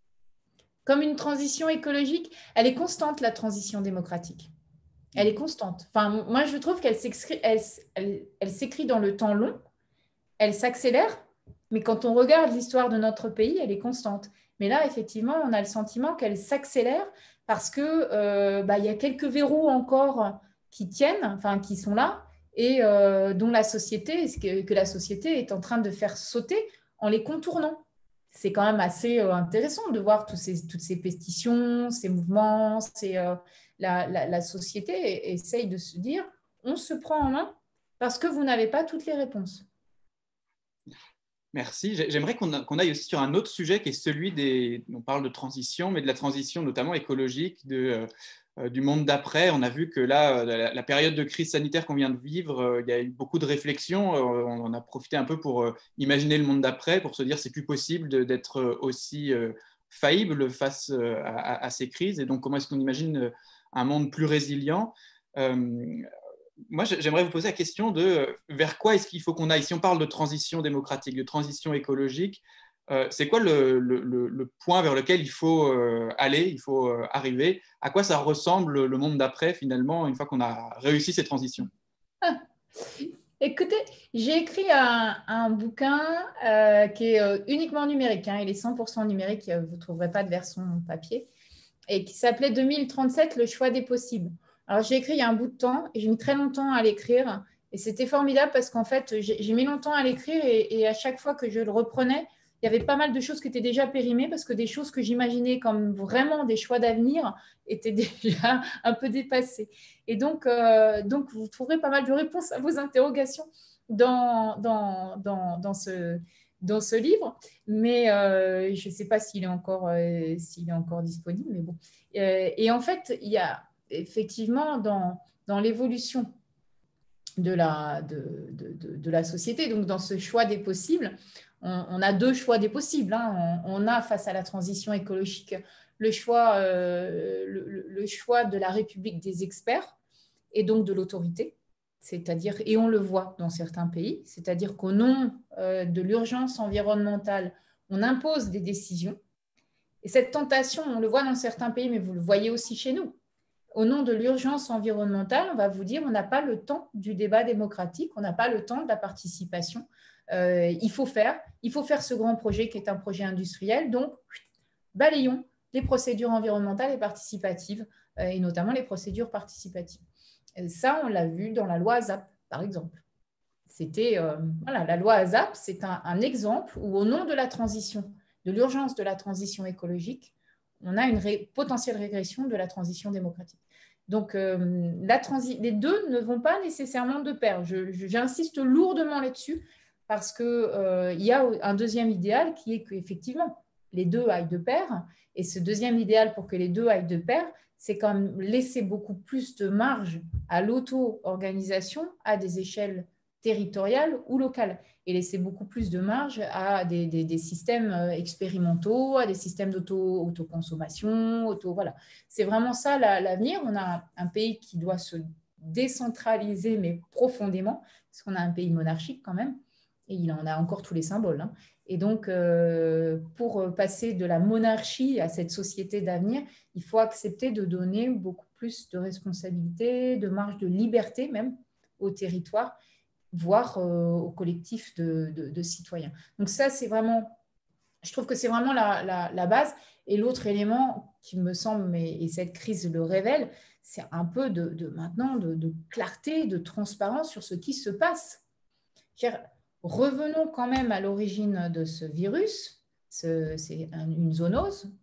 Comme une transition écologique, elle est constante, la transition démocratique. Elle est constante. Enfin, moi, je trouve qu'elle s'écrit, elle, elle, elle s'écrit dans le temps long, elle s'accélère, mais quand on regarde l'histoire de notre pays, elle est constante. Mais là, effectivement, on a le sentiment qu'elle s'accélère parce que euh, bah, y a quelques verrous encore qui tiennent, enfin qui sont là, et euh, dont la société, que, que la société est en train de faire sauter en les contournant. C'est quand même assez euh, intéressant de voir tous ces, toutes ces pétitions, ces mouvements, ces, euh, la, la, la société essaye de se dire, on se prend en main parce que vous n'avez pas toutes les réponses. Merci. J'aimerais qu'on qu'on aille aussi sur un autre sujet qui est celui des… On parle de transition, mais de la transition notamment écologique, de, euh, du monde d'après. On a vu que là, la, la période de crise sanitaire qu'on vient de vivre, euh, il y a eu beaucoup de réflexions. Euh, on en a profité un peu pour euh, imaginer le monde d'après, pour se dire c'est plus possible d'être aussi euh, faillible face euh, à, à, ces crises. Et donc, comment est-ce qu'on imagine un monde plus résilient? euh, Moi, j'aimerais vous poser la question de vers quoi est-ce qu'il faut qu'on aille? Si on parle de transition démocratique, de transition écologique, euh, c'est quoi le, le, le, point vers lequel il faut euh, aller, il faut euh, arriver? À quoi ça ressemble le monde d'après, finalement, une fois qu'on a réussi ces transitions? Ah. Écoutez, j'ai écrit un, un bouquin euh, qui est euh, uniquement numérique, hein, il est cent pour cent numérique, vous ne trouverez pas de version papier, et qui s'appelait deux mille trente-sept, le choix des possibles. Alors, j'ai écrit il y a un bout de temps, et j'ai mis très longtemps à l'écrire, et c'était formidable parce qu'en fait, j'ai mis longtemps à l'écrire, et, et à chaque fois que je le reprenais, il y avait pas mal de choses qui étaient déjà périmées, parce que des choses que j'imaginais comme vraiment des choix d'avenir étaient déjà un peu dépassées. Et donc, euh, donc, vous trouverez pas mal de réponses à vos interrogations dans, dans, dans, dans ce dans ce livre, mais euh, je ne sais pas s'il est, encore, euh, s'il est encore disponible, mais bon. Euh, et en fait, il y a effectivement dans, dans l'évolution de la, de, de, de, de la société, donc dans ce choix des possibles, on, on a deux choix des possibles. Hein. On, on a face à la transition écologique le choix, euh, le, le choix de la République des experts et donc de l'autorité. C'est-à-dire, et on le voit dans certains pays, c'est-à-dire qu'au nom euh, de l'urgence environnementale, on impose des décisions. Et cette tentation, on le voit dans certains pays, mais vous le voyez aussi chez nous. Au nom de l'urgence environnementale, on va vous dire on n'a pas le temps du débat démocratique, on n'a pas le temps de la participation. Euh, il faut faire, il faut faire ce grand projet qui est un projet industriel. Donc, balayons les procédures environnementales et participatives, euh, et notamment les procédures participatives. Ça, on l'a vu dans la loi ASAP, par exemple. C'était, euh, voilà, la loi ASAP, c'est un, un exemple où, au nom de la transition, de l'urgence de la transition écologique, on a une ré, potentielle régression de la transition démocratique. Donc, euh, la transi les deux ne vont pas nécessairement de pair. J'insiste lourdement là-dessus parce qu'il euh, y a un deuxième idéal qui est qu'effectivement, les deux aillent de pair. Et ce deuxième idéal pour que les deux aillent de pair, c'est quand même laisser beaucoup plus de marge à l'auto-organisation à des échelles territoriales ou locales et laisser beaucoup plus de marge à des, des, des systèmes expérimentaux, à des systèmes d'auto-consommation. Auto, voilà. C'est vraiment ça l'avenir. On a un pays qui doit se décentraliser, mais profondément, parce qu'on a un pays monarchique quand même, et il en a encore tous les symboles. Hein. Et donc, euh, pour passer de la monarchie à cette société d'avenir, il faut accepter de donner beaucoup plus de responsabilités, de marge de liberté même au territoire, voire euh, au collectif de, de, de citoyens. Donc ça, c'est vraiment, je trouve que c'est vraiment la, la, la base. Et l'autre élément qui me semble, mais, et cette crise le révèle, c'est un peu de, de maintenant de, de clarté, de transparence sur ce qui se passe. Revenons quand même à l'origine de ce virus, c'est une zoonose.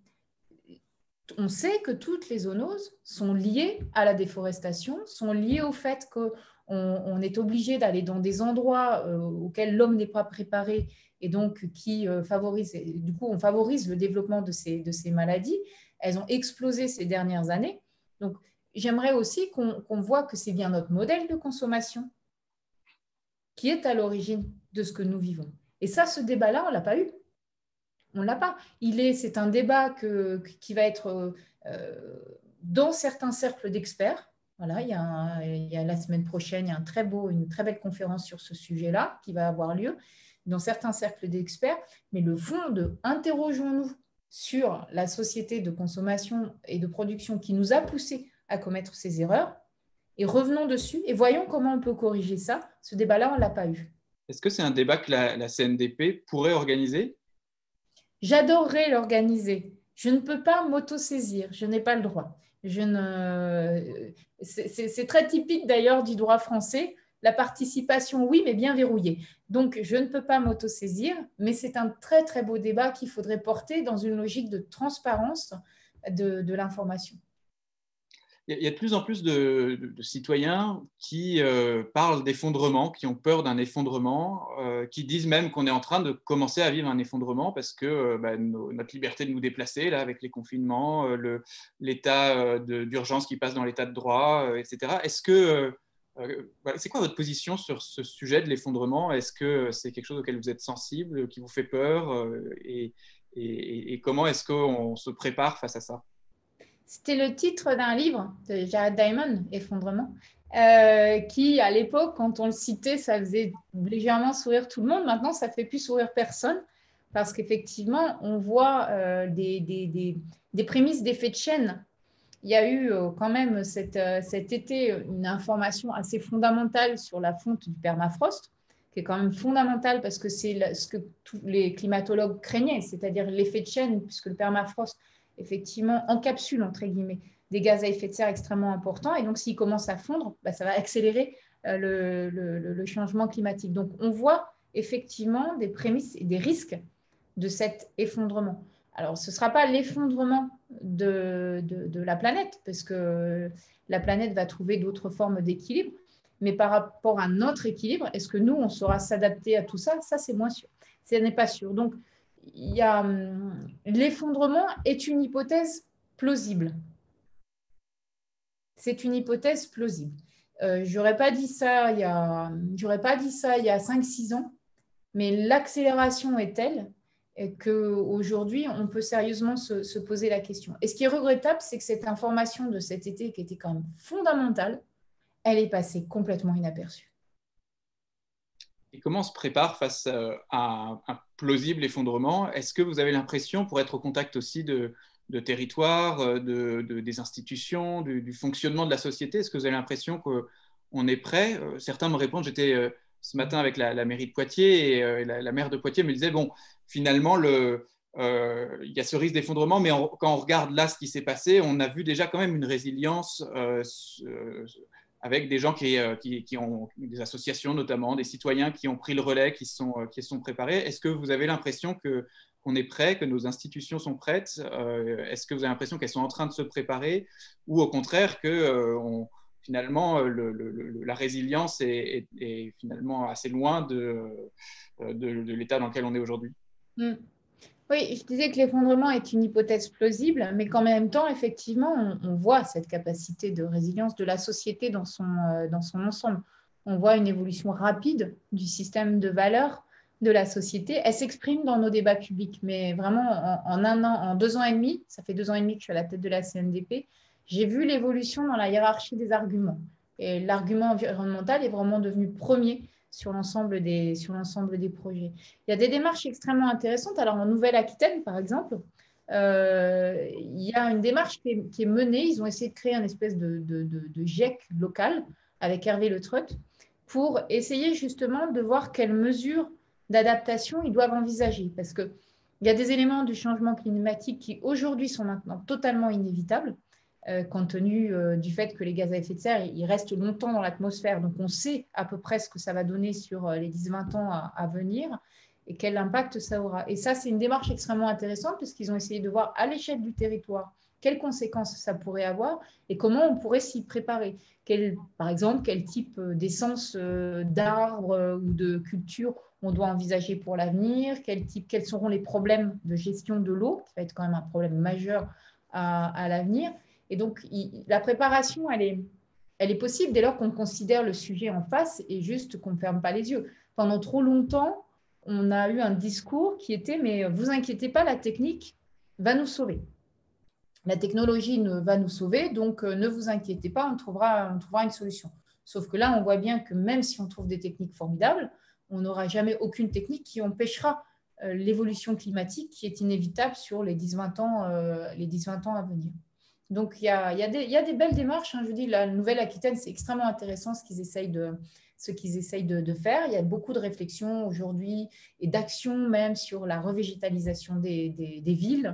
On sait que toutes les zoonoses sont liées à la déforestation, sont liées au fait qu'on on est obligé d'aller dans des endroits euh, auxquels l'homme n'est pas préparé et donc qui euh, favorisent, du coup, on favorise le développement de ces, de ces maladies. Elles ont explosé ces dernières années. Donc, j'aimerais aussi qu'on qu'on voit que c'est bien notre modèle de consommation qui est à l'origine de ce que nous vivons. Et ça, ce débat-là, on ne l'a pas eu. On ne l'a pas. Il est, c'est un débat que, qui va être euh, dans certains cercles d'experts. Voilà, il y, a un, il y a la semaine prochaine, il y a un très beau, une très belle conférence sur ce sujet-là qui va avoir lieu dans certains cercles d'experts. Mais le fond de interrogeons-nous sur la société de consommation et de production qui nous a poussés à commettre ces erreurs, et revenons dessus et voyons comment on peut corriger ça. Ce débat-là, on ne l'a pas eu. Est-ce que c'est un débat que la, la C N D P pourrait organiser? J'adorerais l'organiser. Je ne peux pas m'autosaisir, je n'ai pas le droit. Je ne... C'est très typique d'ailleurs du droit français. La participation, oui, mais bien verrouillée. Donc, je ne peux pas m'autosaisir, mais c'est un très, très beau débat qu'il faudrait porter dans une logique de transparence de, de l'information. Il y a de plus en plus de, de, de citoyens qui euh, parlent d'effondrement, qui ont peur d'un effondrement, euh, qui disent même qu'on est en train de commencer à vivre un effondrement parce que euh, bah, nos, notre liberté de nous déplacer, là, avec les confinements, euh, le, l'état euh, d'urgence qui passe dans l'état de droit, euh, et cetera. Est-ce que, euh, c'est quoi votre position sur ce sujet de l'effondrement? Est-ce que c'est quelque chose auquel vous êtes sensible, qui vous fait peur, euh, et, et, et comment est-ce qu'on se prépare face à ça? C'était le titre d'un livre de Jared Diamond, Effondrement, euh, qui, à l'époque, quand on le citait, ça faisait légèrement sourire tout le monde. Maintenant, ça ne fait plus sourire personne parce qu'effectivement, on voit euh, des, des, des, des prémices d'effet de chaîne. Il y a eu euh, quand même cette, euh, cet été une information assez fondamentale sur la fonte du permafrost, qui est quand même fondamentale parce que c'est ce que tous les climatologues craignaient, c'est-à-dire l'effet de chaîne, puisque le permafrost effectivement encapsule, entre guillemets, des gaz à effet de serre extrêmement importants. Et donc, s'il commence à fondre, bah, ça va accélérer euh, le, le, le changement climatique. Donc, on voit effectivement des prémices et des risques de cet effondrement. Alors, ce ne sera pas l'effondrement de, de, de la planète, parce que la planète va trouver d'autres formes d'équilibre, mais par rapport à notre équilibre, est-ce que nous, on saura s'adapter à tout ça? Ça, c'est moins sûr. Ce n'est pas sûr. Donc, il y a l'effondrement est une hypothèse plausible. C'est une hypothèse plausible. Euh, je n'aurais pas dit ça il y a, j'aurais pas dit ça il y a cinq six ans, mais l'accélération est telle qu'aujourd'hui, on peut sérieusement se, se poser la question. Et ce qui est regrettable, c'est que cette information de cet été, qui était quand même fondamentale, elle est passée complètement inaperçue. Et comment on se prépare face à un plausible effondrement? Est-ce que vous avez l'impression, pour être au contact aussi de, de territoires, de, de, des institutions, du, du fonctionnement de la société, est-ce que vous avez l'impression qu'on est prêt? Certains me répondent, j'étais ce matin avec la, la mairie de Poitiers et la, la maire de Poitiers me disait, bon, finalement, le, euh, il y a ce risque d'effondrement, mais on, quand on regarde là ce qui s'est passé, on a vu déjà quand même une résilience euh, euh, avec des gens qui, qui, qui ont des associations notamment, des citoyens qui ont pris le relais, qui sont, qui sont préparés. Est-ce que vous avez l'impression que, qu'on est prêt, que nos institutions sont prêtes? euh, Est-ce que vous avez l'impression qu'elles sont en train de se préparer, ou au contraire que euh, on, finalement le, le, le, la résilience est, est, est finalement assez loin de, de, de l'état dans lequel on est aujourd'hui? Mm. Oui, je disais que l'effondrement est une hypothèse plausible, mais qu'en même temps, effectivement, on, on voit cette capacité de résilience de la société dans son, euh, dans son ensemble. On voit une évolution rapide du système de valeurs de la société. Elle s'exprime dans nos débats publics, mais vraiment en, en un an, en deux ans et demi, ça fait deux ans et demi que je suis à la tête de la C N D P, j'ai vu l'évolution dans la hiérarchie des arguments. Et l'argument environnemental est vraiment devenu premier sur l'ensemble des, sur l'ensemble des projets. Il y a des démarches extrêmement intéressantes. Alors, en Nouvelle-Aquitaine, par exemple, euh, il y a une démarche qui est, qui est menée. Ils ont essayé de créer une espèce de, de, de, de G I E C local avec Hervé Le Treut pour essayer justement de voir quelles mesures d'adaptation ils doivent envisager. Parce qu'il y a des éléments du changement climatique qui, aujourd'hui, sont maintenant totalement inévitables. Euh, compte tenu euh, du fait que les gaz à effet de serre, ils restent longtemps dans l'atmosphère. Donc, on sait à peu près ce que ça va donner sur euh, les dix à vingt ans à, à venir et quel impact ça aura. Et ça, c'est une démarche extrêmement intéressante puisqu'ils ont essayé de voir à l'échelle du territoire quelles conséquences ça pourrait avoir et comment on pourrait s'y préparer. Quel, par exemple, quel type d'essence euh, d'arbres euh, ou de culture on doit envisager pour l'avenir, quel type, quels seront les problèmes de gestion de l'eau, qui va être quand même un problème majeur à, à l'avenir. Et donc, il, la préparation, elle est, elle est possible dès lors qu'on considère le sujet en face et juste qu'on ne ferme pas les yeux. Pendant trop longtemps, on a eu un discours qui était « mais vous inquiétez pas, la technique va nous sauver. La technologie ne va nous sauver, donc euh, ne vous inquiétez pas, on trouvera, on trouvera une solution. » Sauf que là, on voit bien que même si on trouve des techniques formidables, on n'aura jamais aucune technique qui empêchera euh, l'évolution climatique qui est inévitable sur les dix à vingt ans, euh, les dix à vingt ans à venir. Donc, il y a, il y a des, il y a des belles démarches. Hein. Je vous dis, la Nouvelle-Aquitaine, c'est extrêmement intéressant ce qu'ils essayent de, ce qu'ils essayent de, de faire. Il y a beaucoup de réflexions aujourd'hui et d'actions même sur la revégétalisation des, des, des villes,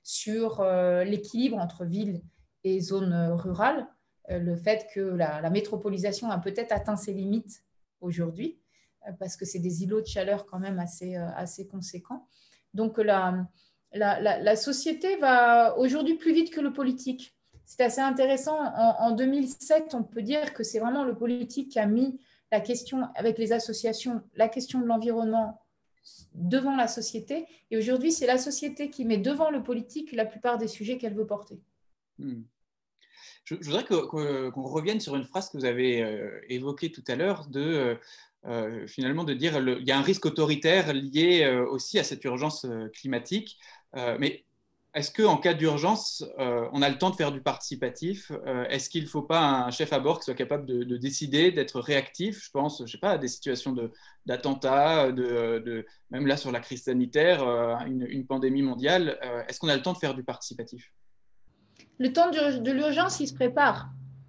sur euh, l'équilibre entre villes et zones rurales, euh, le fait que la, la métropolisation a peut-être atteint ses limites aujourd'hui, euh, parce que c'est des îlots de chaleur quand même assez, euh, assez conséquents. Donc la, la, la, la société va aujourd'hui plus vite que le politique. C'est assez intéressant. En, en deux mille sept, on peut dire que c'est vraiment le politique qui a mis la question, avec les associations, la question de l'environnement devant la société. Et aujourd'hui, c'est la société qui met devant le politique la plupart des sujets qu'elle veut porter. Hmm. Je, je voudrais que, que, qu'on revienne sur une phrase que vous avez euh, évoquée tout à l'heure, de euh, finalement de dire qu'il y a un risque autoritaire lié euh, aussi à cette urgence euh, climatique. Euh, mais est-ce qu'en cas d'urgence, euh, on a le temps de faire du participatif? euh, Est-ce qu'il ne faut pas un chef à bord qui soit capable de, de décider, d'être réactif? Je pense, je sais pas, à des situations de, d'attentats, de, de, même là sur la crise sanitaire, euh, une, une pandémie mondiale. Euh, est-ce qu'on a le temps de faire du participatif? Le temps de l'urgence, il se prépare.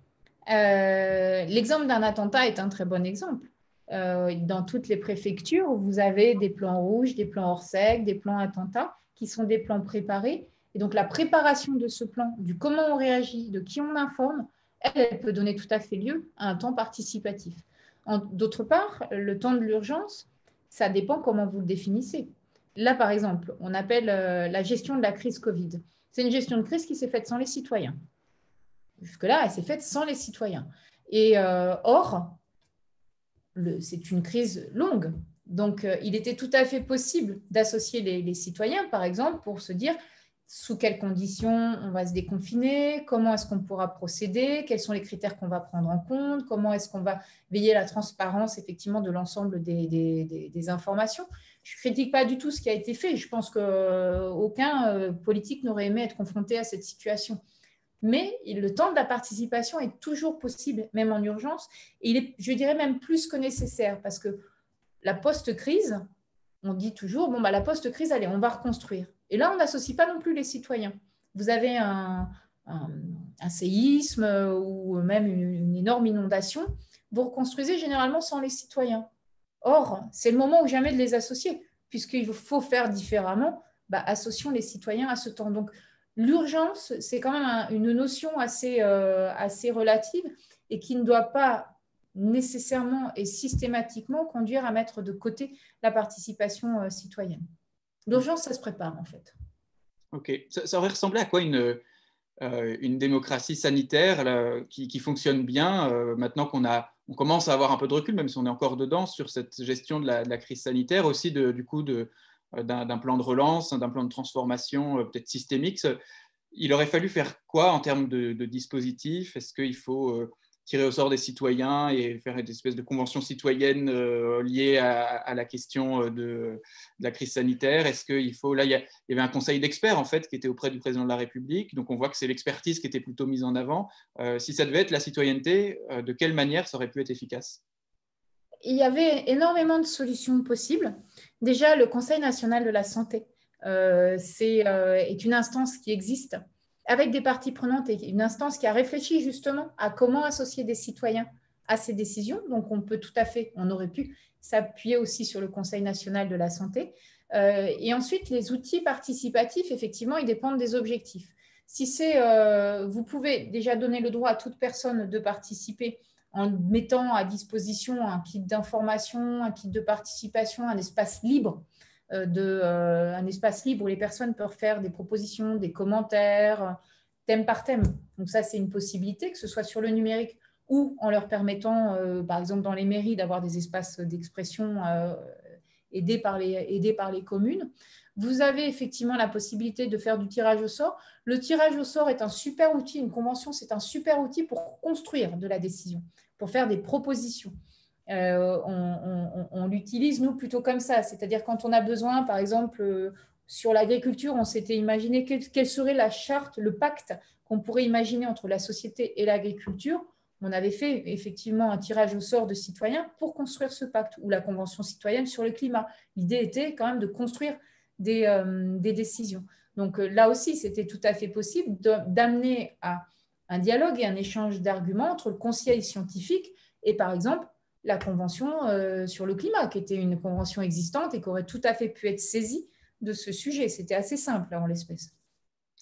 Euh, l'exemple d'un attentat est un très bon exemple. Euh, dans toutes les préfectures, vous avez des plans rouges, des plans hors sec, des plans attentats qui sont des plans préparés. Et donc, la préparation de ce plan, du comment on réagit, de qui on informe, elle, elle peut donner tout à fait lieu à un temps participatif. D'autre part, le temps de l'urgence, ça dépend comment vous le définissez. Là, par exemple, on appelle euh, la gestion de la crise Covid. C'est une gestion de crise qui s'est faite sans les citoyens. Jusque-là, elle s'est faite sans les citoyens. Et euh, or, c'est une crise longue. Donc, euh, il était tout à fait possible d'associer les, les citoyens, par exemple, pour se dire sous quelles conditions on va se déconfiner, comment est-ce qu'on pourra procéder, quels sont les critères qu'on va prendre en compte, comment est-ce qu'on va veiller à la transparence, effectivement, de l'ensemble des, des, des, des informations. Je ne critique pas du tout ce qui a été fait. Je pense qu'aucun euh, politique n'aurait aimé être confronté à cette situation. Mais le temps de la participation est toujours possible, même en urgence. Et il est, je dirais même plus que nécessaire, parce que la post-crise, on dit toujours, bon, bah, la post-crise, allez, on va reconstruire. Et là, on n'associe pas non plus les citoyens. Vous avez un, un, un séisme ou même une, une énorme inondation, vous reconstruisez généralement sans les citoyens. Or, c'est le moment ou jamais de les associer, puisqu'il faut faire différemment, bah, associons les citoyens à ce temps. Donc, l'urgence, c'est quand même un, une notion assez, euh, assez relative et qui ne doit pas nécessairement et systématiquement conduire à mettre de côté la participation euh, citoyenne. L'urgence, ça se prépare en fait. Ok. Ça, ça aurait ressemblé à quoi une, euh, une démocratie sanitaire là, qui, qui fonctionne bien euh, maintenant qu'on a, on commence à avoir un peu de recul, même si on est encore dedans, sur cette gestion de la, de la crise sanitaire, aussi de, du coup de, d'un, d'un plan de relance, d'un plan de transformation euh, peut-être systémique. Il aurait fallu faire quoi en termes de, de dispositifs? Est-ce qu'il faut euh, tirer au sort des citoyens et faire une espèce de convention citoyenne euh, liée à, à la question de, de la crise sanitaire? Est-ce qu'il faut... Là, il y, a, il y avait un conseil d'experts, en fait, qui était auprès du président de la République. Donc, on voit que c'est l'expertise qui était plutôt mise en avant. Euh, si ça devait être la citoyenneté, euh, de quelle manière ça aurait pu être efficace? Il y avait énormément de solutions possibles. Déjà, le Conseil national de la santé euh, c'est, euh, est une instance qui existe avec des parties prenantes et une instance qui a réfléchi justement à comment associer des citoyens à ces décisions. Donc, on peut tout à fait, on aurait pu s'appuyer aussi sur le Conseil national de la santé. Euh, et ensuite, les outils participatifs, effectivement, ils dépendent des objectifs. Si c'est, euh, vous pouvez déjà donner le droit à toute personne de participer en mettant à disposition un kit d'information, un kit de participation, un espace libre, euh, de, euh, un espace libre où les personnes peuvent faire des propositions, des commentaires, thème par thème. Donc ça, c'est une possibilité, que ce soit sur le numérique ou en leur permettant, euh, par exemple, dans les mairies, d'avoir des espaces d'expression euh, aidés par les, aidés par les communes. Vous avez effectivement la possibilité de faire du tirage au sort. Le tirage au sort est un super outil, une convention, c'est un super outil pour construire de la décision, pour faire des propositions. Euh, on, on, on l'utilise, nous, plutôt comme ça. C'est-à-dire quand on a besoin, par exemple, euh, sur l'agriculture, on s'était imaginé quelle, quelle serait la charte, le pacte qu'on pourrait imaginer entre la société et l'agriculture. On avait fait effectivement un tirage au sort de citoyens pour construire ce pacte, ou la Convention citoyenne sur le climat. L'idée était quand même de construire des, euh, des décisions. Donc euh, là aussi, c'était tout à fait possible d'amener à un dialogue et un échange d'arguments entre le conseil scientifique et, par exemple, la Convention euh, sur le climat, qui était une convention existante et qui aurait tout à fait pu être saisie de ce sujet. C'était assez simple, en l'espèce.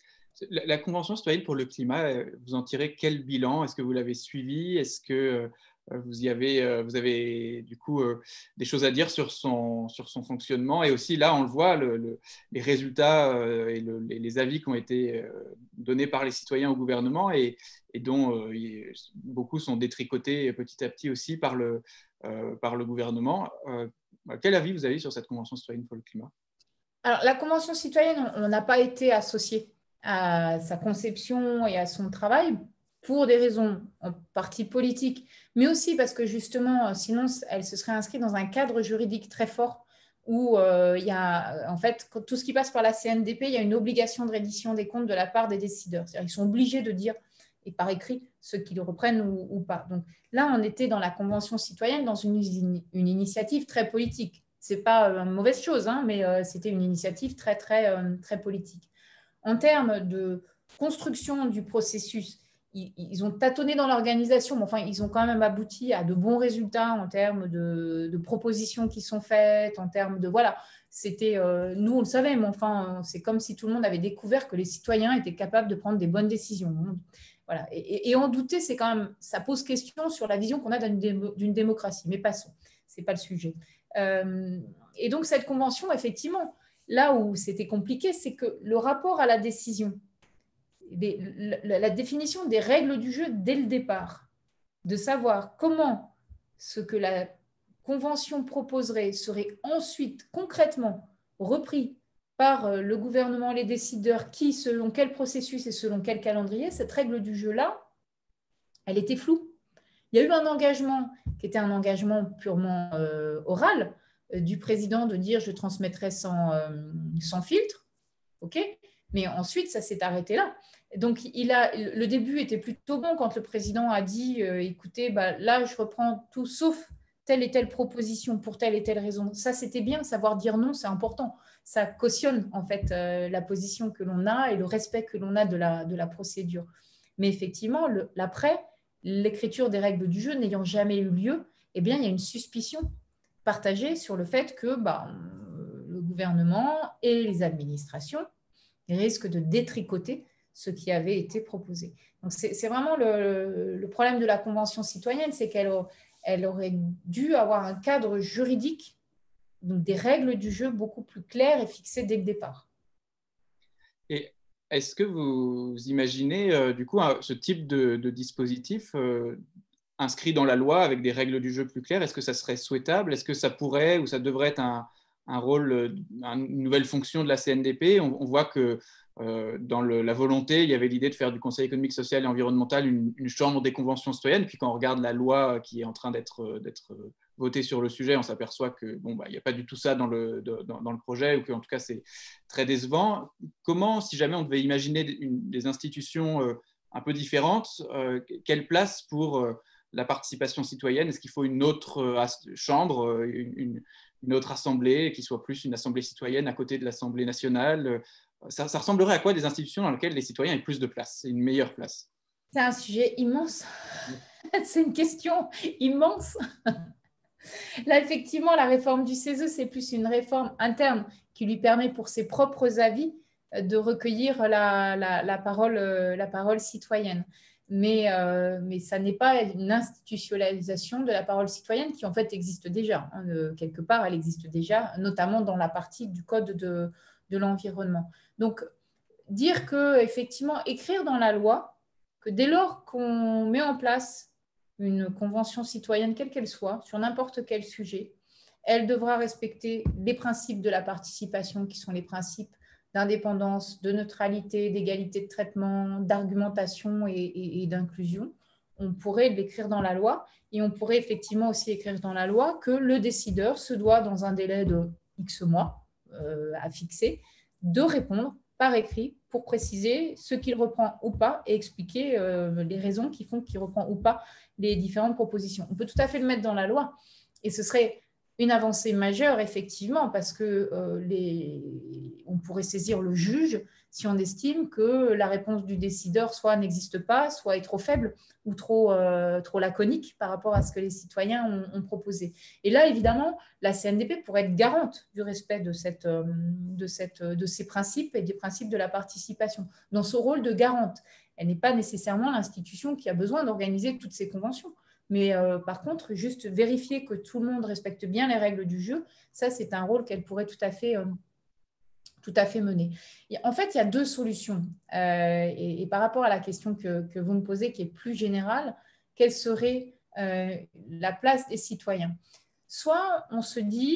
La, la Convention citoyenne pour le climat, vous en tirez quel bilan? Est-ce que vous l'avez suivi? Est-ce que vous y avez, vous avez du coup des choses à dire sur son, sur son fonctionnement? Et aussi, là, on le voit, le, le, les résultats et le, les, les avis qui ont été donnés par les citoyens au gouvernement et, et dont beaucoup sont détricotés petit à petit aussi par le, par le gouvernement. Quel avis vous avez sur cette Convention citoyenne pour le climat? Alors, la Convention citoyenne, on n'a pas été associé à sa conception et à son travail pour des raisons en partie politiques, mais aussi parce que justement, sinon, elle se serait inscrite dans un cadre juridique très fort où euh, il y a, en fait, tout ce qui passe par la C N D P, il y a une obligation de reddition des comptes de la part des décideurs. C'est-à-dire qu'ils sont obligés de dire, et par écrit, ceux qui le reprennent ou, ou pas. Donc là, on était dans la Convention citoyenne, dans une, une initiative très politique. Ce n'est pas une mauvaise chose, hein, mais euh, c'était une initiative très, très, euh, très politique. En termes de construction du processus, ils, ils ont tâtonné dans l'organisation, mais enfin, ils ont quand même abouti à de bons résultats en termes de, de propositions qui sont faites, en termes de… Voilà, c'était… Euh, nous, on le savait, mais enfin, c'est comme si tout le monde avait découvert que les citoyens étaient capables de prendre des bonnes décisions. Voilà. Et, et, et en douter, c'est quand même… Ça pose question sur la vision qu'on a d'une, démo, d'une démocratie. Mais passons, ce n'est pas le sujet. Euh, et donc, cette convention, effectivement… Là où c'était compliqué, c'est que le rapport à la décision, la, la définition des règles du jeu dès le départ, de savoir comment ce que la convention proposerait serait ensuite concrètement repris par le gouvernement, les décideurs, qui, selon quel processus et selon quel calendrier, cette règle du jeu-là, elle était floue. Il y a eu un engagement qui était un engagement purement euh, oral, du président de dire je transmettrai sans, euh, sans filtre, ok, mais ensuite ça s'est arrêté là. Donc il a, le début était plutôt bon quand le président a dit euh, écoutez, bah, là je reprends tout sauf telle et telle proposition pour telle et telle raison. Ça c'était bien, savoir dire non, c'est important. Ça cautionne en fait euh, la position que l'on a et le respect que l'on a de la, de la procédure. Mais effectivement, le, l'après, l'écriture des règles du jeu n'ayant jamais eu lieu, eh bien il y a une suspicion partagé sur le fait que bah, le gouvernement et les administrations risquent de détricoter ce qui avait été proposé. Donc c'est, c'est vraiment le, le problème de la Convention citoyenne, c'est qu'elle elle aurait dû avoir un cadre juridique, donc des règles du jeu beaucoup plus claires et fixées dès le départ. Et est-ce que vous imaginez euh, du coup ce type de, de dispositif euh, inscrit dans la loi avec des règles du jeu plus claires? Est-ce que ça serait souhaitable? Est-ce que ça pourrait ou ça devrait être un, un rôle, une nouvelle fonction de la C N D P? On, on voit que euh, dans le, la volonté, il y avait l'idée de faire du Conseil économique, social et environnemental une, une chambre des conventions citoyennes. Puis quand on regarde la loi qui est en train d'être, d'être votée sur le sujet, on s'aperçoit que bon, bah, il n'y a pas du tout ça dans le, dans, dans le projet, ou qu'en tout cas c'est très décevant. Comment, si jamais on devait imaginer une, des institutions euh, un peu différentes, euh, quelle place pour euh, la participation citoyenne? Est-ce qu'il faut une autre chambre, une, une autre assemblée qui soit plus une assemblée citoyenne à côté de l'Assemblée nationale? Ça, ça ressemblerait à quoi des institutions dans lesquelles les citoyens aient plus de place, une meilleure place? C'est un sujet immense. C'est une question immense. Là, effectivement, la réforme du C E S E, c'est plus une réforme interne qui lui permet pour ses propres avis de recueillir la, la, la, parole, la parole citoyenne. Mais, euh, mais ça n'est pas une institutionnalisation de la parole citoyenne qui en fait existe déjà. Hein, de, quelque part, elle existe déjà, notamment dans la partie du code de, de l'environnement. Donc, dire que, effectivement, écrire dans la loi que dès lors qu'on met en place une convention citoyenne, quelle qu'elle soit, sur n'importe quel sujet, elle devra respecter les principes de la participation qui sont les principes d'indépendance, de neutralité, d'égalité de traitement, d'argumentation et, et, et d'inclusion. On pourrait l'écrire dans la loi et on pourrait effectivement aussi écrire dans la loi que le décideur se doit, dans un délai de X mois euh, à fixer, de répondre par écrit pour préciser ce qu'il reprend ou pas et expliquer euh, les raisons qui font qu'il reprend ou pas les différentes propositions. On peut tout à fait le mettre dans la loi et ce serait une avancée majeure, effectivement, parce que euh, les... on pourrait saisir le juge si on estime que la réponse du décideur soit n'existe pas, soit est trop faible ou trop, euh, trop laconique par rapport à ce que les citoyens ont, ont proposé. Et là, évidemment, la C N D P pourrait être garante du respect de, cette, de, cette, de ces principes et des principes de la participation, dans ce rôle de garante. Elle n'est pas nécessairement l'institution qui a besoin d'organiser toutes ces conventions. Mais euh, par contre, juste vérifier que tout le monde respecte bien les règles du jeu, ça, c'est un rôle qu'elle pourrait tout à fait, euh, tout à fait mener. Et en fait, il y a deux solutions. Euh, et, et par rapport à la question que, que vous me posez, qui est plus générale, quelle serait euh, la place des citoyens? Soit on se dit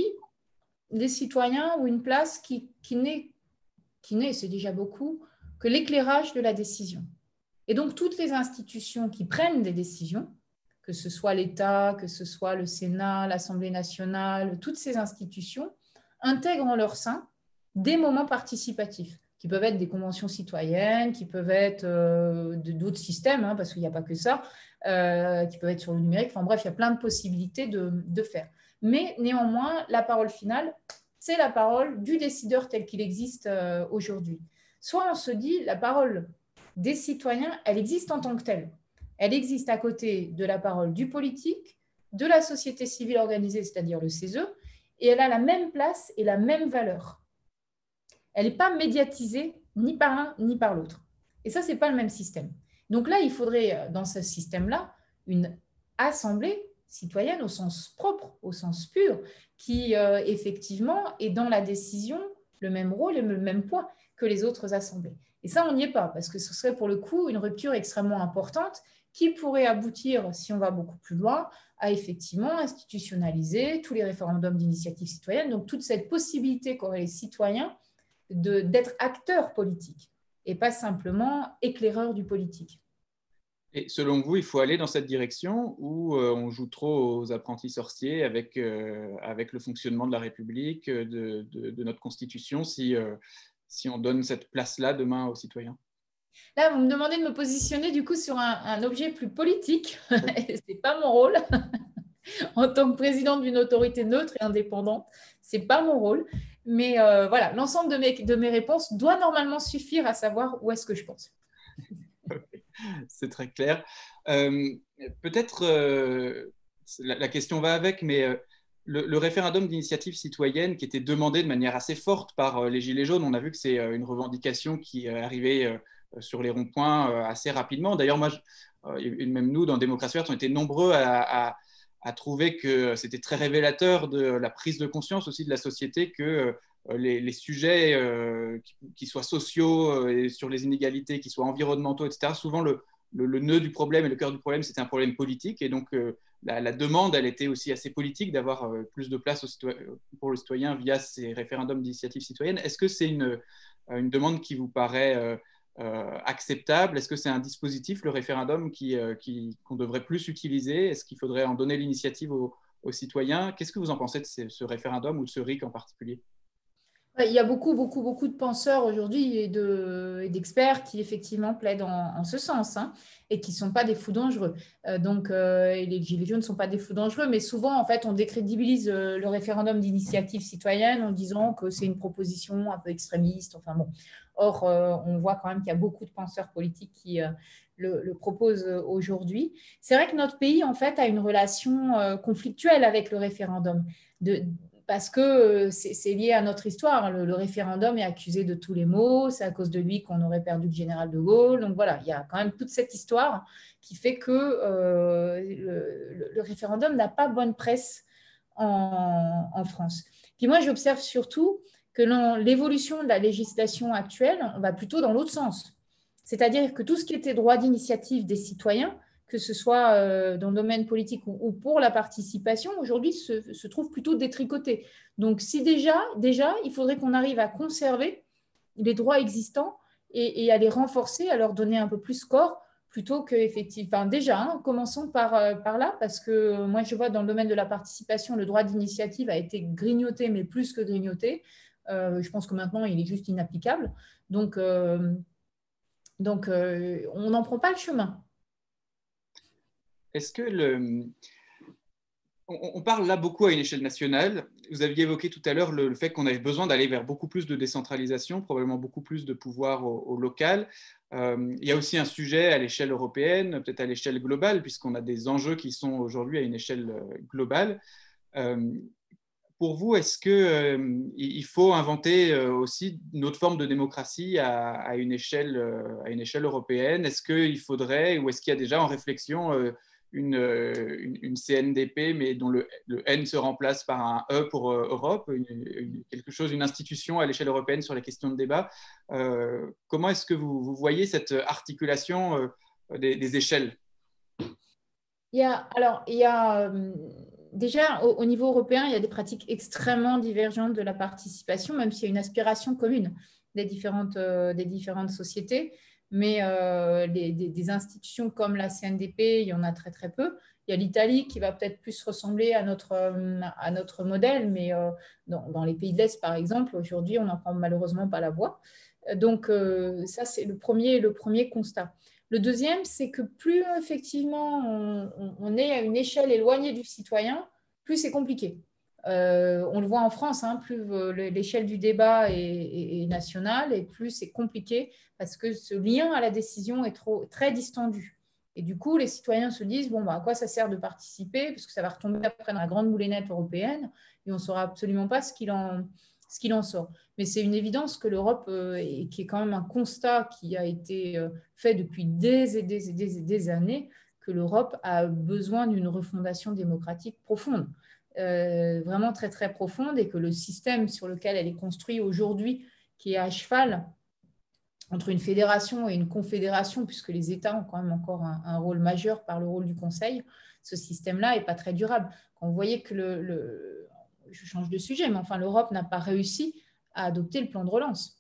des citoyens ou une place qui, qui n'est, qui n'est, c'est déjà beaucoup, que l'éclairage de la décision. Et donc, toutes les institutions qui prennent des décisions, que ce soit l'État, que ce soit le Sénat, l'Assemblée nationale, toutes ces institutions intègrent en leur sein des moments participatifs, qui peuvent être des conventions citoyennes, qui peuvent être euh, d'autres systèmes, hein, parce qu'il n'y a pas que ça, euh, qui peuvent être sur le numérique. Enfin bref, il y a plein de possibilités de, de faire. Mais néanmoins, la parole finale, c'est la parole du décideur tel qu'il existe euh, aujourd'hui. Soit on se dit, la parole des citoyens, elle existe en tant que telle. Elle existe à côté de la parole du politique, de la société civile organisée, c'est-à-dire le C E S E, et elle a la même place et la même valeur. Elle n'est pas médiatisée ni par l'un ni par l'autre. Et ça, ce n'est pas le même système. Donc là, il faudrait, dans ce système-là, une assemblée citoyenne au sens propre, au sens pur, qui, euh, effectivement, est dans la décision le même rôle et le même poids que les autres assemblées. Et ça, on n'y est pas, parce que ce serait pour le coup une rupture extrêmement importante qui pourrait aboutir, si on va beaucoup plus loin, à effectivement institutionnaliser tous les référendums d'initiative citoyenne. Donc, toute cette possibilité qu'auraient les citoyens d'être acteurs politiques et pas simplement éclaireurs du politique. Et selon vous, il faut aller dans cette direction où euh, on joue trop aux apprentis sorciers avec, euh, avec le fonctionnement de la République, de, de, de notre Constitution, si, euh, si on donne cette place-là demain aux citoyens? Là, vous me demandez de me positionner du coup sur un, un objet plus politique, et ce n'est pas mon rôle. En tant que présidente d'une autorité neutre et indépendante, ce n'est pas mon rôle. Mais euh, voilà, l'ensemble de mes, de mes réponses doit normalement suffire à savoir où est-ce que je pense. C'est très clair. Euh, Peut-être, euh, la, la question va avec, mais euh, le, le référendum d'initiative citoyenne qui était demandé de manière assez forte par euh, les Gilets jaunes, on a vu que c'est euh, une revendication qui euh, arrivait euh, sur les ronds-points euh, assez rapidement. D'ailleurs, moi, je, euh, et même nous, dans Démocratie Verte, on était nombreux à, à, à trouver que c'était très révélateur de la prise de conscience aussi de la société que euh, les, les sujets euh, qui, qui soient sociaux euh, et sur les inégalités, qui soient environnementaux, et cetera, souvent le, le, le nœud du problème et le cœur du problème, c'était un problème politique. Et donc, euh, la, la demande, elle était aussi assez politique d'avoir euh, plus de place aux pour le citoyen via ces référendums d'initiative citoyenne. Est-ce que c'est une, une demande qui vous paraît euh, euh, acceptable? Est-ce que c'est un dispositif, le référendum, qui, euh, qui, qu'on devrait plus utiliser? Est-ce qu'il faudrait en donner l'initiative aux, aux citoyens? Qu'est-ce que vous en pensez de ce, ce référendum ou de ce R I C en particulier? Il y a beaucoup, beaucoup, beaucoup de penseurs aujourd'hui et de, et d'experts qui effectivement plaident en, en ce sens, hein, et qui ne sont pas des fous dangereux. Euh, donc, euh, et les Gilets jaunes ne sont pas des fous dangereux, mais souvent, en fait, on décrédibilise euh, le référendum d'initiative citoyenne en disant que c'est une proposition un peu extrémiste. Enfin bon. Or, euh, on voit quand même qu'il y a beaucoup de penseurs politiques qui euh, le, le proposent aujourd'hui. C'est vrai que notre pays, en fait, a une relation euh, conflictuelle avec le référendum. De, parce que c'est lié à notre histoire. Le, le référendum est accusé de tous les maux, c'est à cause de lui qu'on aurait perdu le général de Gaulle. Donc voilà, il y a quand même toute cette histoire qui fait que euh, le, le, référendum n'a pas bonne presse en, en France. Puis moi, j'observe surtout que l'évolution de la législation actuelle, on va plutôt dans l'autre sens. C'est-à-dire que tout ce qui était droit d'initiative des citoyens, que ce soit euh, dans le domaine politique ou, ou pour la participation, aujourd'hui se, se trouve plutôt détricoté. Donc, si déjà, déjà il faudrait qu'on arrive à conserver les droits existants et, et à les renforcer, à leur donner un peu plus corps, plutôt que, effectivement, enfin, déjà, hein, commençons par, euh, par là, parce que moi, je vois dans le domaine de la participation, le droit d'initiative a été grignoté, mais plus que grignoté. Euh, je pense que maintenant, il est juste inapplicable. Donc, euh, donc euh, on n'en prend pas le chemin. Est-ce que le, on, on parle là beaucoup à une échelle nationale. Vous aviez évoqué tout à l'heure le, le fait qu'on avait besoin d'aller vers beaucoup plus de décentralisation, probablement beaucoup plus de pouvoir au, au local. Euh, il y a aussi un sujet à l'échelle européenne, peut-être à l'échelle globale, puisqu'on a des enjeux qui sont aujourd'hui à une échelle globale. Euh, pour vous, est-ce qu'il euh, faut inventer euh, aussi une autre forme de démocratie à, à, une, échelle, euh, à une échelle européenne? Est-ce qu'il faudrait, ou est-ce qu'il y a déjà en réflexion euh, une, une, une C N D P, mais dont le, le N se remplace par un E pour euh, Europe, une, une, quelque chose, une institution à l'échelle européenne sur la question de débat? euh, Comment est-ce que vous, vous voyez cette articulation euh, des, des échelles? Il y a, alors, il y a euh, déjà au, au niveau européen, il y a des pratiques extrêmement divergentes de la participation, même s'il y a une aspiration commune des différentes, euh, des différentes sociétés. Mais euh, les, des, des institutions comme la C N D P, il y en a très très peu. Il y a l'Italie qui va peut-être plus ressembler à notre, euh, à notre modèle, mais euh, dans, dans les pays de l'Est, par exemple, aujourd'hui, on n'en prend malheureusement pas la voie. Donc, euh, ça, c'est le premier, le premier constat. Le deuxième, c'est que plus effectivement on, on, on est à une échelle éloignée du citoyen, plus c'est compliqué. Euh, on le voit en France, hein, plus l'échelle du débat est, est, est nationale et plus c'est compliqué parce que ce lien à la décision est trop, très distendu. Et du coup, les citoyens se disent, bon, bah, à quoi ça sert de participer? Parce que ça va retomber après dans la grande moulinette européenne et on ne saura absolument pas ce qu'il en, ce qu'il en sort. Mais c'est une évidence que l'Europe, euh, et qui est quand même un constat qui a été euh, fait depuis des et des et des et des années, que l'Europe a besoin d'une refondation démocratique profonde, euh, vraiment très très profonde, et que le système sur lequel elle est construite aujourd'hui, qui est à cheval entre une fédération et une confédération, puisque les États ont quand même encore un, un rôle majeur par le rôle du Conseil, ce système-là n'est pas très durable. Quand vous voyez que le, le je change de sujet, mais enfin l'Europe n'a pas réussi à adopter le plan de relance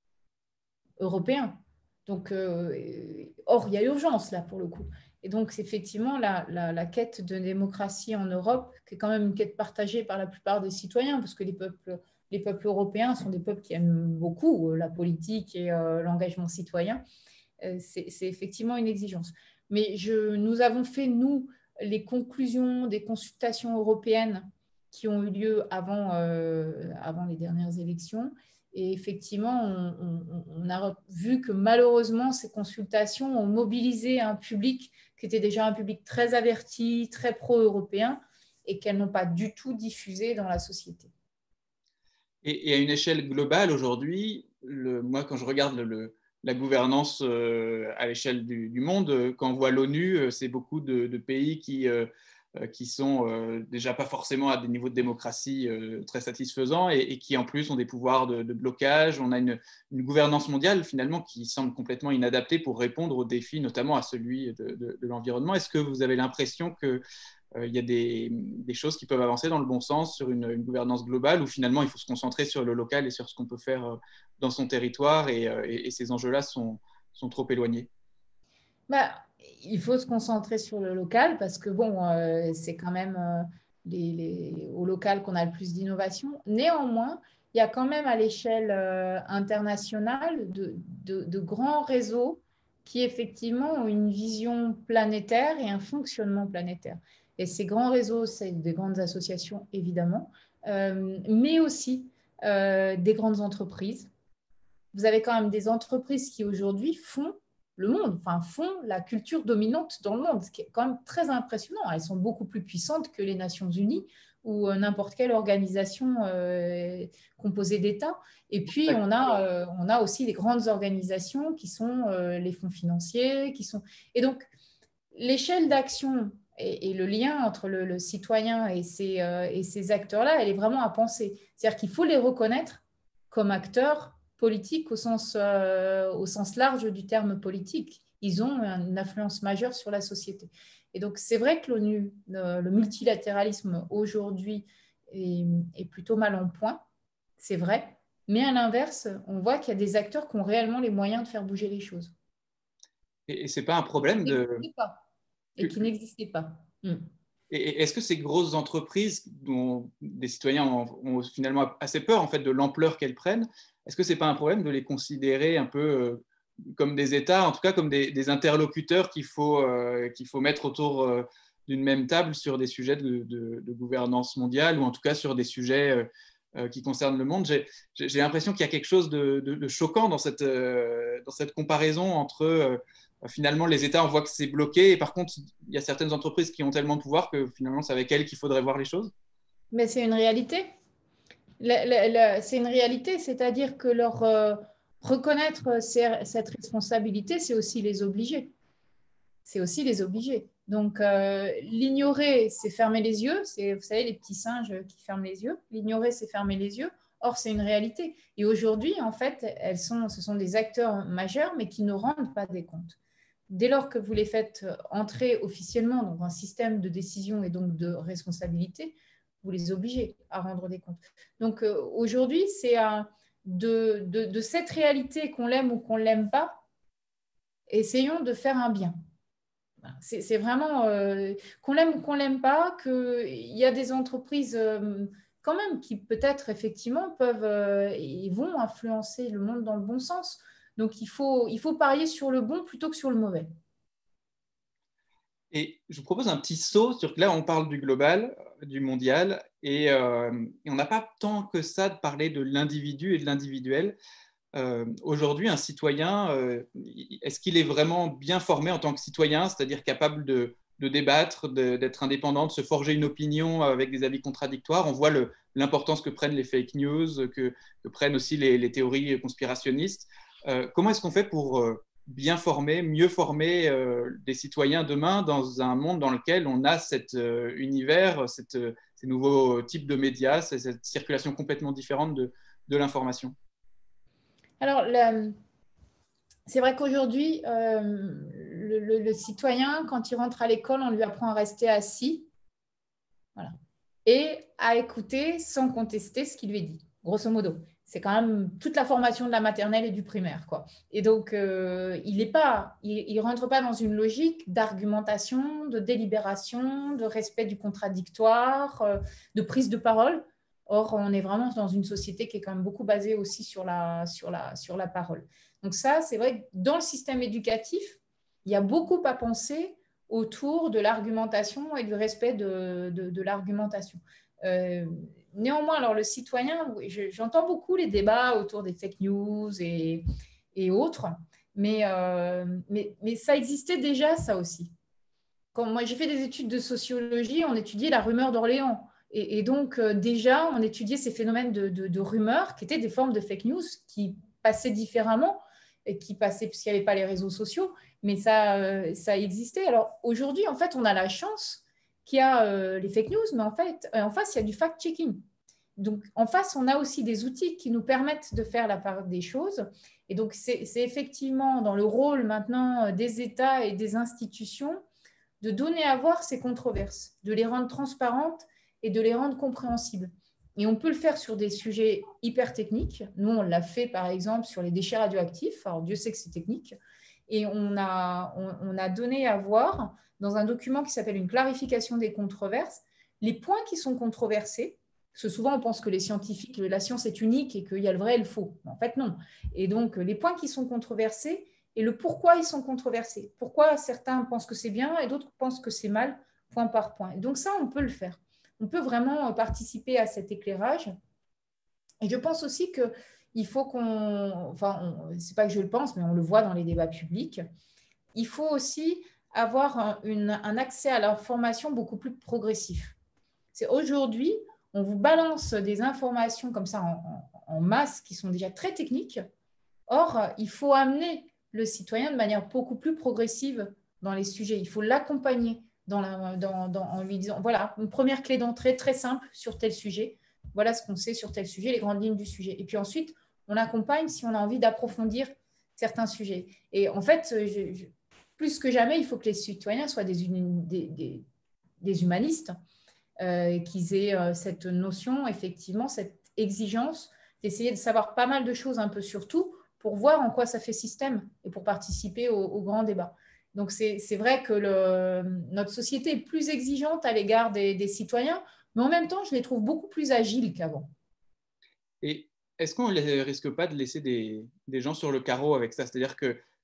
européen. Donc, euh, or, il y a urgence là pour le coup. Et donc, c'est effectivement la, la, la quête de démocratie en Europe, qui est quand même une quête partagée par la plupart des citoyens, parce que les peuples, les peuples européens sont des peuples qui aiment beaucoup la politique et euh, l'engagement citoyen. Euh, c'est, c'est effectivement une exigence. Mais je, nous avons fait, nous, les conclusions des consultations européennes qui ont eu lieu avant, euh, avant les dernières élections. Et effectivement, on, on, on a vu que malheureusement, ces consultations ont mobilisé un public qui était déjà un public très averti, très pro-européen, et qu'elles n'ont pas du tout diffusé dans la société. Et, et à une échelle globale, aujourd'hui, moi, quand je regarde le, le, la gouvernance euh, à l'échelle du, du monde, quand on voit l'ONU, c'est beaucoup de, de pays qui... Euh, qui sont euh, déjà pas forcément à des niveaux de démocratie euh, très satisfaisants et, et qui en plus ont des pouvoirs de, de blocage. On a une, une gouvernance mondiale finalement qui semble complètement inadaptée pour répondre aux défis, notamment à celui de, de, de l'environnement. Est-ce que vous avez l'impression qu'il euh, y a des, des choses qui peuvent avancer dans le bon sens sur une, une gouvernance globale, ou finalement il faut se concentrer sur le local et sur ce qu'on peut faire euh, dans son territoire, et, euh, et, et ces enjeux-là sont, sont trop éloignés? Bah, il faut se concentrer sur le local parce que bon, euh, c'est quand même euh, les, les, au local qu'on a le plus d'innovation. Néanmoins, il y a quand même à l'échelle euh, internationale de, de, de grands réseaux qui effectivement ont une vision planétaire et un fonctionnement planétaire. Et ces grands réseaux, c'est des grandes associations évidemment, euh, mais aussi euh, des grandes entreprises. Vous avez quand même des entreprises qui aujourd'hui font le monde, enfin font la culture dominante dans le monde, ce qui est quand même très impressionnant. Elles sont beaucoup plus puissantes que les Nations Unies ou n'importe quelle organisation euh, composée d'États. Et puis, on a, euh, on a aussi les grandes organisations qui sont euh, les fonds financiers, qui sont... Et donc, l'échelle d'action et, et le lien entre le, le citoyen et ces, euh, et ces acteurs-là, elle est vraiment à penser. C'est-à-dire qu'il faut les reconnaître comme acteurs politiques au sens, euh, au sens large du terme politique. Ils ont une influence majeure sur la société. Et donc, c'est vrai que l'ONU, le, le multilatéralisme aujourd'hui est, est plutôt mal en point, c'est vrai. Mais à l'inverse, on voit qu'il y a des acteurs qui ont réellement les moyens de faire bouger les choses. Et, et ce n'est pas un problème de... Pas. Et qui n'existait pas. Mm. Et est-ce que ces grosses entreprises dont des citoyens ont, ont finalement assez peur en fait, de l'ampleur qu'elles prennent, est-ce que ce n'est pas un problème de les considérer un peu euh, comme des États, en tout cas comme des, des interlocuteurs qu'il faut, euh, qu'il faut mettre autour, euh, d'une même table sur des sujets de, de, de gouvernance mondiale, ou en tout cas sur des sujets euh, euh, qui concernent le monde. J'ai, j'ai l'impression qu'il y a quelque chose de, de, de choquant dans cette, euh, dans cette comparaison entre euh, finalement les États, on voit que c'est bloqué, et par contre, il y a certaines entreprises qui ont tellement de pouvoir que finalement, c'est avec elles qu'il faudrait voir les choses. Mais c'est une réalité. La, la, la, c'est une réalité, c'est-à-dire que leur euh, reconnaître ces, cette responsabilité, c'est aussi les obliger. C'est aussi les obliger. Donc, euh, l'ignorer, c'est fermer les yeux. C'est, vous savez, les petits singes qui ferment les yeux. L'ignorer, c'est fermer les yeux. Or, c'est une réalité. Et aujourd'hui, en fait, elles sont, ce sont des acteurs majeurs, mais qui ne rendent pas des comptes. Dès lors que vous les faites entrer officiellement dans un système de décision et donc de responsabilité, vous les obligez à rendre des comptes. Donc, euh, aujourd'hui, c'est euh, de, de, de cette réalité, qu'on l'aime ou qu'on ne l'aime pas, essayons de faire un bien. C'est, c'est vraiment, euh, qu'on l'aime ou qu'on ne l'aime pas, qu'il y a des entreprises euh, quand même qui peut-être effectivement peuvent euh, et vont influencer le monde dans le bon sens. Donc, il faut, il faut parier sur le bon plutôt que sur le mauvais. Et je vous propose un petit saut sur que là, on parle du global, du mondial, et, euh, et on n'a pas tant que ça de parler de l'individu et de l'individuel. Euh, aujourd'hui, un citoyen, euh, est-ce qu'il est vraiment bien formé en tant que citoyen, c'est-à-dire capable de, de débattre, de, d'être indépendant, de se forger une opinion avec des avis contradictoires? On voit le, l'importance que prennent les fake news, que, que prennent aussi les, les théories conspirationnistes. Euh, comment est-ce qu'on fait pour euh, bien former, mieux former euh, des citoyens demain dans un monde dans lequel on a cet euh, univers, cette, euh, ces nouveaux types de médias, cette circulation complètement différente de, de l'information? Alors, le, c'est vrai qu'aujourd'hui, euh, le, le, le citoyen, quand il rentre à l'école, on lui apprend à rester assis, voilà, et à écouter sans contester ce qu'il lui est dit, grosso modo. C'est quand même toute la formation de la maternelle et du primaire, quoi. Et donc, euh, il est pas, il, il rentre pas dans une logique d'argumentation, de délibération, de respect du contradictoire, euh, de prise de parole. Or, on est vraiment dans une société qui est quand même beaucoup basée aussi sur la, sur la, sur la parole. Donc ça, c'est vrai que dans le système éducatif, il y a beaucoup à penser autour de l'argumentation et du respect de, de, de l'argumentation. Euh, néanmoins, alors le citoyen, je, j'entends beaucoup les débats autour des fake news et, et autres, mais, euh, mais, mais ça existait déjà, ça aussi. Quand moi, j'ai fait des études de sociologie, on étudiait la rumeur d'Orléans. Et, et donc, euh, déjà, on étudiait ces phénomènes de, de, de rumeurs qui étaient des formes de fake news qui passaient différemment et qui passaient parce qu'il n'y avait pas les réseaux sociaux, mais ça, euh, ça existait. Alors, aujourd'hui, en fait, on a la chance qu'il y a euh, les fake news, mais en fait, euh, en face, il y a du fact-checking. Donc, en face, on a aussi des outils qui nous permettent de faire la part des choses. Et donc, c'est, c'est effectivement dans le rôle maintenant des États et des institutions de donner à voir ces controverses, de les rendre transparentes et de les rendre compréhensibles. Et on peut le faire sur des sujets hyper techniques. Nous, on l'a fait, par exemple, sur les déchets radioactifs. Alors, Dieu sait que c'est technique. Et on a, on, on a donné à voir, dans un document qui s'appelle « Une clarification des controverses », les points qui sont controversés. Parce que souvent, on pense que les scientifiques, la science est unique et qu'il y a le vrai et le faux. En fait, non. Et donc, les points qui sont controversés et le pourquoi ils sont controversés. Pourquoi certains pensent que c'est bien et d'autres pensent que c'est mal, point par point. Et donc ça, on peut le faire. On peut vraiment participer à cet éclairage. Et je pense aussi qu'il faut qu'on... Enfin, c'est pas que je le pense, mais on le voit dans les débats publics. Il faut aussi avoir un, une, un accès à l'information beaucoup plus progressif. C'est aujourd'hui, on vous balance des informations comme ça en, en, en masse qui sont déjà très techniques. Or, il faut amener le citoyen de manière beaucoup plus progressive dans les sujets. Il faut l'accompagner dans la, dans, dans, en lui disant, voilà, une première clé d'entrée très simple sur tel sujet. Voilà ce qu'on sait sur tel sujet, les grandes lignes du sujet. Et puis ensuite, on accompagne si on a envie d'approfondir certains sujets. Et en fait, je, je, plus que jamais, il faut que les citoyens soient des, des, des, des humanistes, euh, qu'ils aient euh, cette notion, effectivement, cette exigence d'essayer de savoir pas mal de choses un peu sur tout, pour voir en quoi ça fait système et pour participer au, au grand débat. Donc, c'est, c'est vrai que le, notre société est plus exigeante à l'égard des, des citoyens, mais en même temps, je les trouve beaucoup plus agiles qu'avant. Et est-ce qu'on ne risque pas de laisser des, des gens sur le carreau avec ça? C'est-à-dire que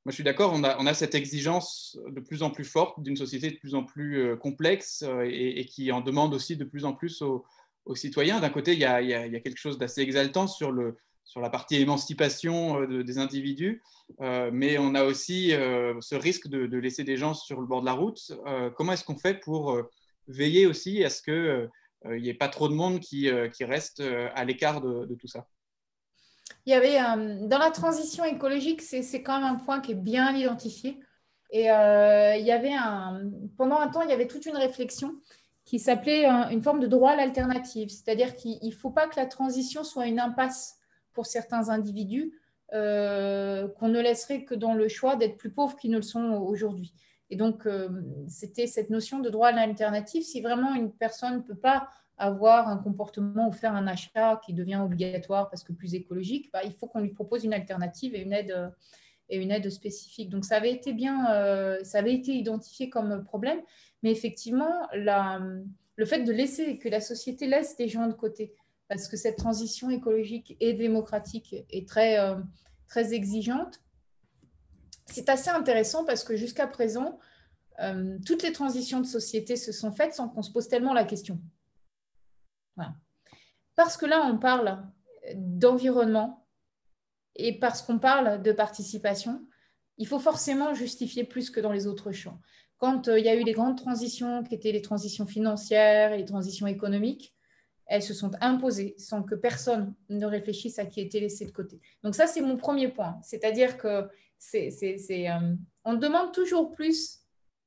moi, je suis d'accord, on a, on a cette exigence de plus en plus forte d'une société de plus en plus euh, complexe euh, et, et qui en demande aussi de plus en plus aux, aux citoyens. D'un côté, il y, a, il, y a, il y a quelque chose d'assez exaltant sur, le, sur la partie émancipation euh, de, des individus, euh, mais on a aussi euh, ce risque de, de laisser des gens sur le bord de la route. Euh, comment est-ce qu'on fait pour euh, veiller aussi à ce qu'il euh, n'y ait pas trop de monde qui, euh, qui reste euh, à l'écart de, de tout ça? Il y avait, euh, dans la transition écologique, c'est quand même un point qui est bien identifié. Et euh, il y avait un, pendant un temps, il y avait toute une réflexion qui s'appelait euh, une forme de droit à l'alternative. C'est-à-dire qu'il ne faut pas que la transition soit une impasse pour certains individus, euh, qu'on ne laisserait que dans le choix d'être plus pauvres qu'ils ne le sont aujourd'hui. Et donc, euh, c'était cette notion de droit à l'alternative. Si vraiment une personne ne peut pas avoir un comportement ou faire un achat qui devient obligatoire parce que plus écologique, bah, il faut qu'on lui propose une alternative et une aide, et une aide spécifique. Donc, ça avait été bien, euh, ça avait été identifié comme problème, mais effectivement, la, le fait de laisser, que la société laisse des gens de côté, parce que cette transition écologique et démocratique est très, euh, très exigeante, c'est assez intéressant parce que jusqu'à présent, euh, toutes les transitions de société se sont faites sans qu'on se pose tellement la question. Voilà. Parce que là, on parle d'environnement et parce qu'on parle de participation, il faut forcément justifier plus que dans les autres champs. Quand euh, il y a eu les grandes transitions, qui étaient les transitions financières et les transitions économiques, elles se sont imposées sans que personne ne réfléchisse à qui était laissé de côté. Donc ça, c'est mon premier point. C'est-à-dire que c'est, c'est, c'est, euh, on demande toujours plus.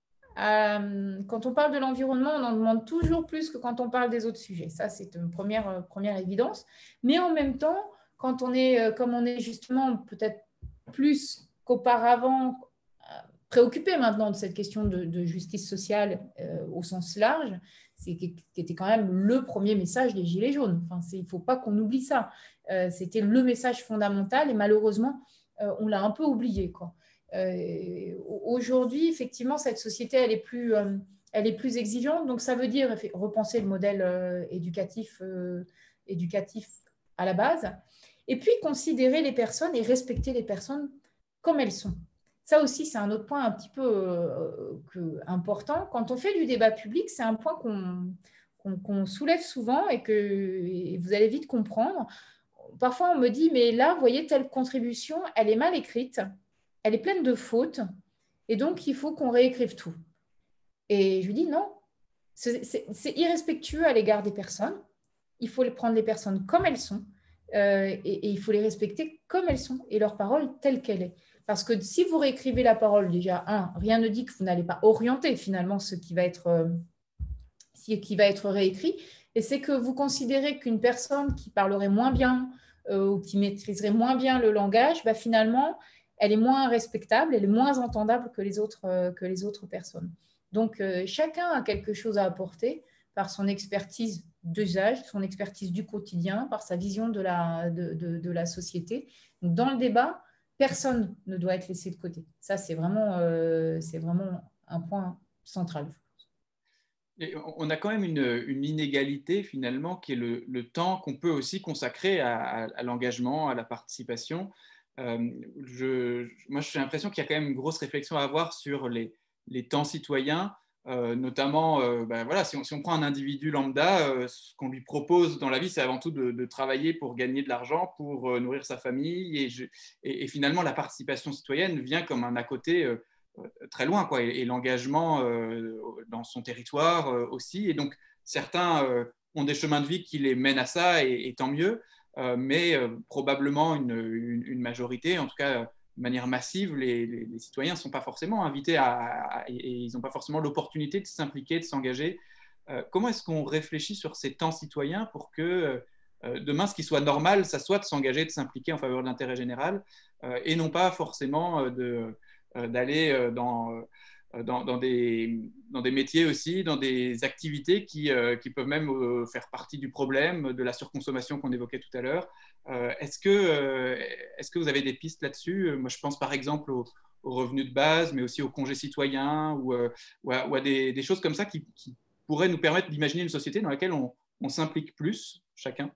Euh, quand on parle de l'environnement, on en demande toujours plus que quand on parle des autres sujets. Ça, c'est une première, euh, première évidence. Mais en même temps, quand on est, euh, comme on est justement peut-être plus qu'auparavant euh, préoccupé maintenant de cette question de, de justice sociale euh, au sens large, c'est qui était quand même le premier message des Gilets jaunes. Enfin, il ne faut pas qu'on oublie ça. Euh, C'était le message fondamental et malheureusement, euh, on l'a un peu oublié, quoi. Euh, Aujourd'hui, effectivement, cette société, elle est plus, euh, elle est plus exigeante. Donc, ça veut dire repenser le modèle euh, éducatif, euh, éducatif à la base. Et puis, considérer les personnes et respecter les personnes comme elles sont. Ça aussi, c'est un autre point un petit peu euh, que, important. Quand on fait du débat public, c'est un point qu'on qu'on, qu'on soulève souvent et que et vous allez vite comprendre. Parfois, on me dit, mais là, vous voyez, telle contribution, elle est mal écrite, elle est pleine de fautes, et donc il faut qu'on réécrive tout. Et je lui dis non, c'est, c'est, c'est irrespectueux à l'égard des personnes. Il faut prendre les personnes comme elles sont, euh, et, et il faut les respecter comme elles sont, et leur parole telle qu'elle est. Parce que si vous réécrivez la parole, déjà, un, rien ne dit que vous n'allez pas orienter finalement ce qui va être, euh, ce qui va être réécrit, et c'est que vous considérez qu'une personne qui parlerait moins bien euh, ou qui maîtriserait moins bien le langage, bah, finalement, elle est moins respectable, elle est moins entendable que les autres, euh, que les autres personnes. Donc, euh, chacun a quelque chose à apporter par son expertise d'usage, son expertise du quotidien, par sa vision de la, de, de, de la société. Donc, dans le débat, personne ne doit être laissé de côté. Ça, c'est vraiment, euh, c'est vraiment un point central. Et on a quand même une, une inégalité finalement qui est le, le temps qu'on peut aussi consacrer à, à, à l'engagement, à la participation. Euh, je, moi, j'ai l'impression qu'il y a quand même une grosse réflexion à avoir sur les, les temps citoyens, euh, notamment, euh, ben voilà, si on, si on prend un individu lambda, euh, ce qu'on lui propose dans la vie, c'est avant tout de, de travailler pour gagner de l'argent, pour euh, nourrir sa famille, et, je, et, et, finalement, la participation citoyenne vient comme un à côté. Euh, très loin, quoi, et, et l'engagement euh, dans son territoire euh, aussi. Et donc, certains euh, ont des chemins de vie qui les mènent à ça, et, et tant mieux, euh, mais euh, probablement une, une, une, majorité, en tout cas de manière massive, les, les, les citoyens ne sont pas forcément invités à, à, et, et ils n'ont pas forcément l'opportunité de s'impliquer, de s'engager. Euh, comment est-ce qu'on réfléchit sur ces temps citoyens pour que euh, demain, ce qui soit normal, ça soit de s'engager, de s'impliquer en faveur de l'intérêt général, euh, et non pas forcément euh, de d'aller dans, dans, dans, des, dans des métiers aussi, dans des activités qui, qui peuvent même faire partie du problème de la surconsommation qu'on évoquait tout à l'heure. Est-ce que, est-ce que vous avez des pistes là-dessus? Moi, je pense par exemple aux, aux revenus de base, mais aussi aux congés citoyens ou, ou à, ou à des, des choses comme ça qui, qui pourraient nous permettre d'imaginer une société dans laquelle on, on s'implique plus, chacun.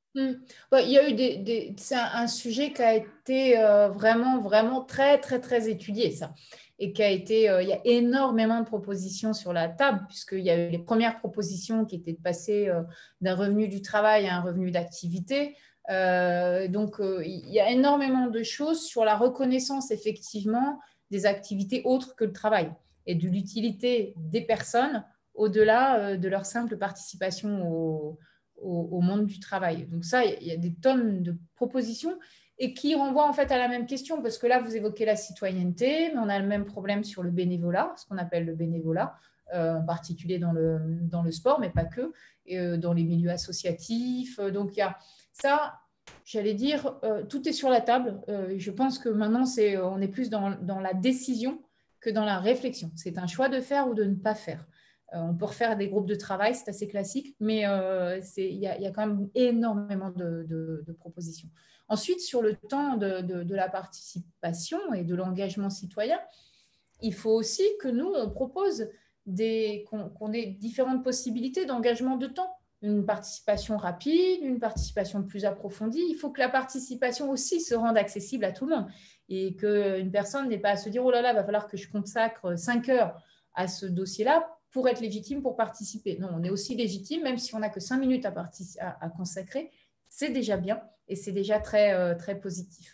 Mm. Ouais, il y a eu des, des- c'est un, un sujet qui a été euh, vraiment, vraiment très, très, très étudié, ça. Et qui a été, euh, il y a énormément de propositions sur la table, puisqu'il y a eu les premières propositions qui étaient de passer euh, d'un revenu du travail à un revenu d'activité. Euh, donc, euh, il y a énormément de choses sur la reconnaissance, effectivement, des activités autres que le travail et de l'utilité des personnes au-delà euh, de leur simple participation au au, au monde du travail. Donc ça, il y a des tonnes de propositions et qui renvoient en fait à la même question, parce que là, vous évoquez la citoyenneté, mais on a le même problème sur le bénévolat, ce qu'on appelle le bénévolat, euh, en particulier dans le, dans le sport, mais pas que, et, euh, dans les milieux associatifs. Donc il y a ça, j'allais dire, euh, tout est sur la table. Euh, je pense que maintenant, c'est, on est plus dans, dans la décision que dans la réflexion. C'est un choix de faire ou de ne pas faire. Euh, on peut refaire des groupes de travail, c'est assez classique, mais euh, il y, y, a quand même énormément de, de, de, propositions. Ensuite, sur le temps de, de, de la participation et de l'engagement citoyen, il faut aussi que nous, on propose des, qu'on, qu'on ait différentes possibilités d'engagement de temps. Une participation rapide, une participation plus approfondie. Il faut que la participation aussi se rende accessible à tout le monde et qu'une personne n'ait pas à se dire « Oh là là, il va falloir que je consacre cinq heures à ce dossier-là pour être légitime pour participer. » Non, on est aussi légitime, même si on n'a que cinq minutes à, à, à consacrer. C'est déjà bien et c'est déjà très, euh, très positif.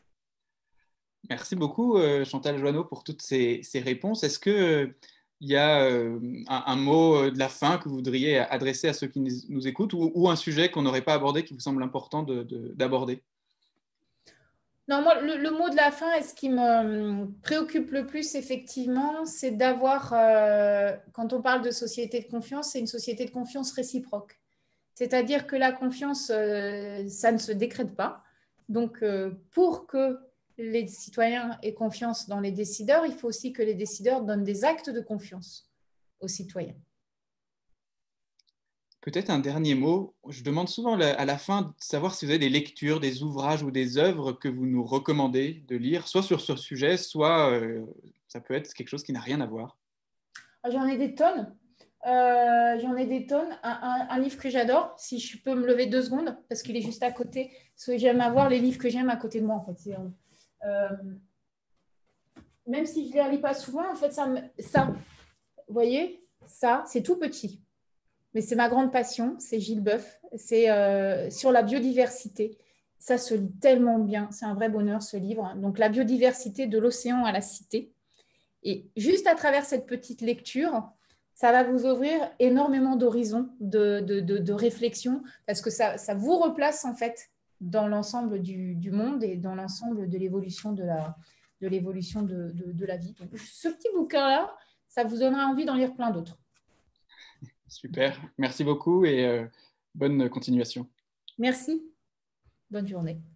Merci beaucoup, euh, Chantal Joanneau, pour toutes ces, ces réponses. Est-ce qu'il euh, y a euh, un, un mot de la fin que vous voudriez adresser à ceux qui nous écoutent ou, ou un sujet qu'on n'aurait pas abordé qui vous semble important de, de, d'aborder? Non, moi, le, le, mot de la fin, et ce qui me préoccupe le plus, effectivement, c'est d'avoir, euh, quand on parle de société de confiance, c'est une société de confiance réciproque. C'est-à-dire que la confiance, euh, ça ne se décrète pas. Donc, euh, pour que les citoyens aient confiance dans les décideurs, il faut aussi que les décideurs donnent des actes de confiance aux citoyens. Peut-être un dernier mot. Je demande souvent à la fin de savoir si vous avez des lectures, des ouvrages ou des œuvres que vous nous recommandez de lire, soit sur ce sujet, soit euh, ça peut être quelque chose qui n'a rien à voir. J'en ai des tonnes. Euh, j'en ai des tonnes. Un, un, un livre que j'adore, si je peux me lever deux secondes, parce qu'il est juste à côté. Parce que j'aime avoir les livres que j'aime à côté de moi, en fait. Euh, même si je ne les relis pas souvent, en fait, ça, ça vous voyez, ça, c'est tout petit. Mais c'est ma grande passion, c'est Gilles Boeuf. C'est euh, sur la biodiversité. Ça se lit tellement bien. C'est un vrai bonheur, ce livre. Donc, la biodiversité de l'océan à la cité. Et juste à travers cette petite lecture, ça va vous ouvrir énormément d'horizons, de, de, de, de réflexion, parce que ça, ça vous replace en fait dans l'ensemble du, du monde et dans l'ensemble de l'évolution de la, de, l'évolution de, de, de la vie. Donc, ce petit bouquin-là, ça vous donnera envie d'en lire plein d'autres. Super, merci beaucoup et euh, bonne continuation. Merci, bonne journée.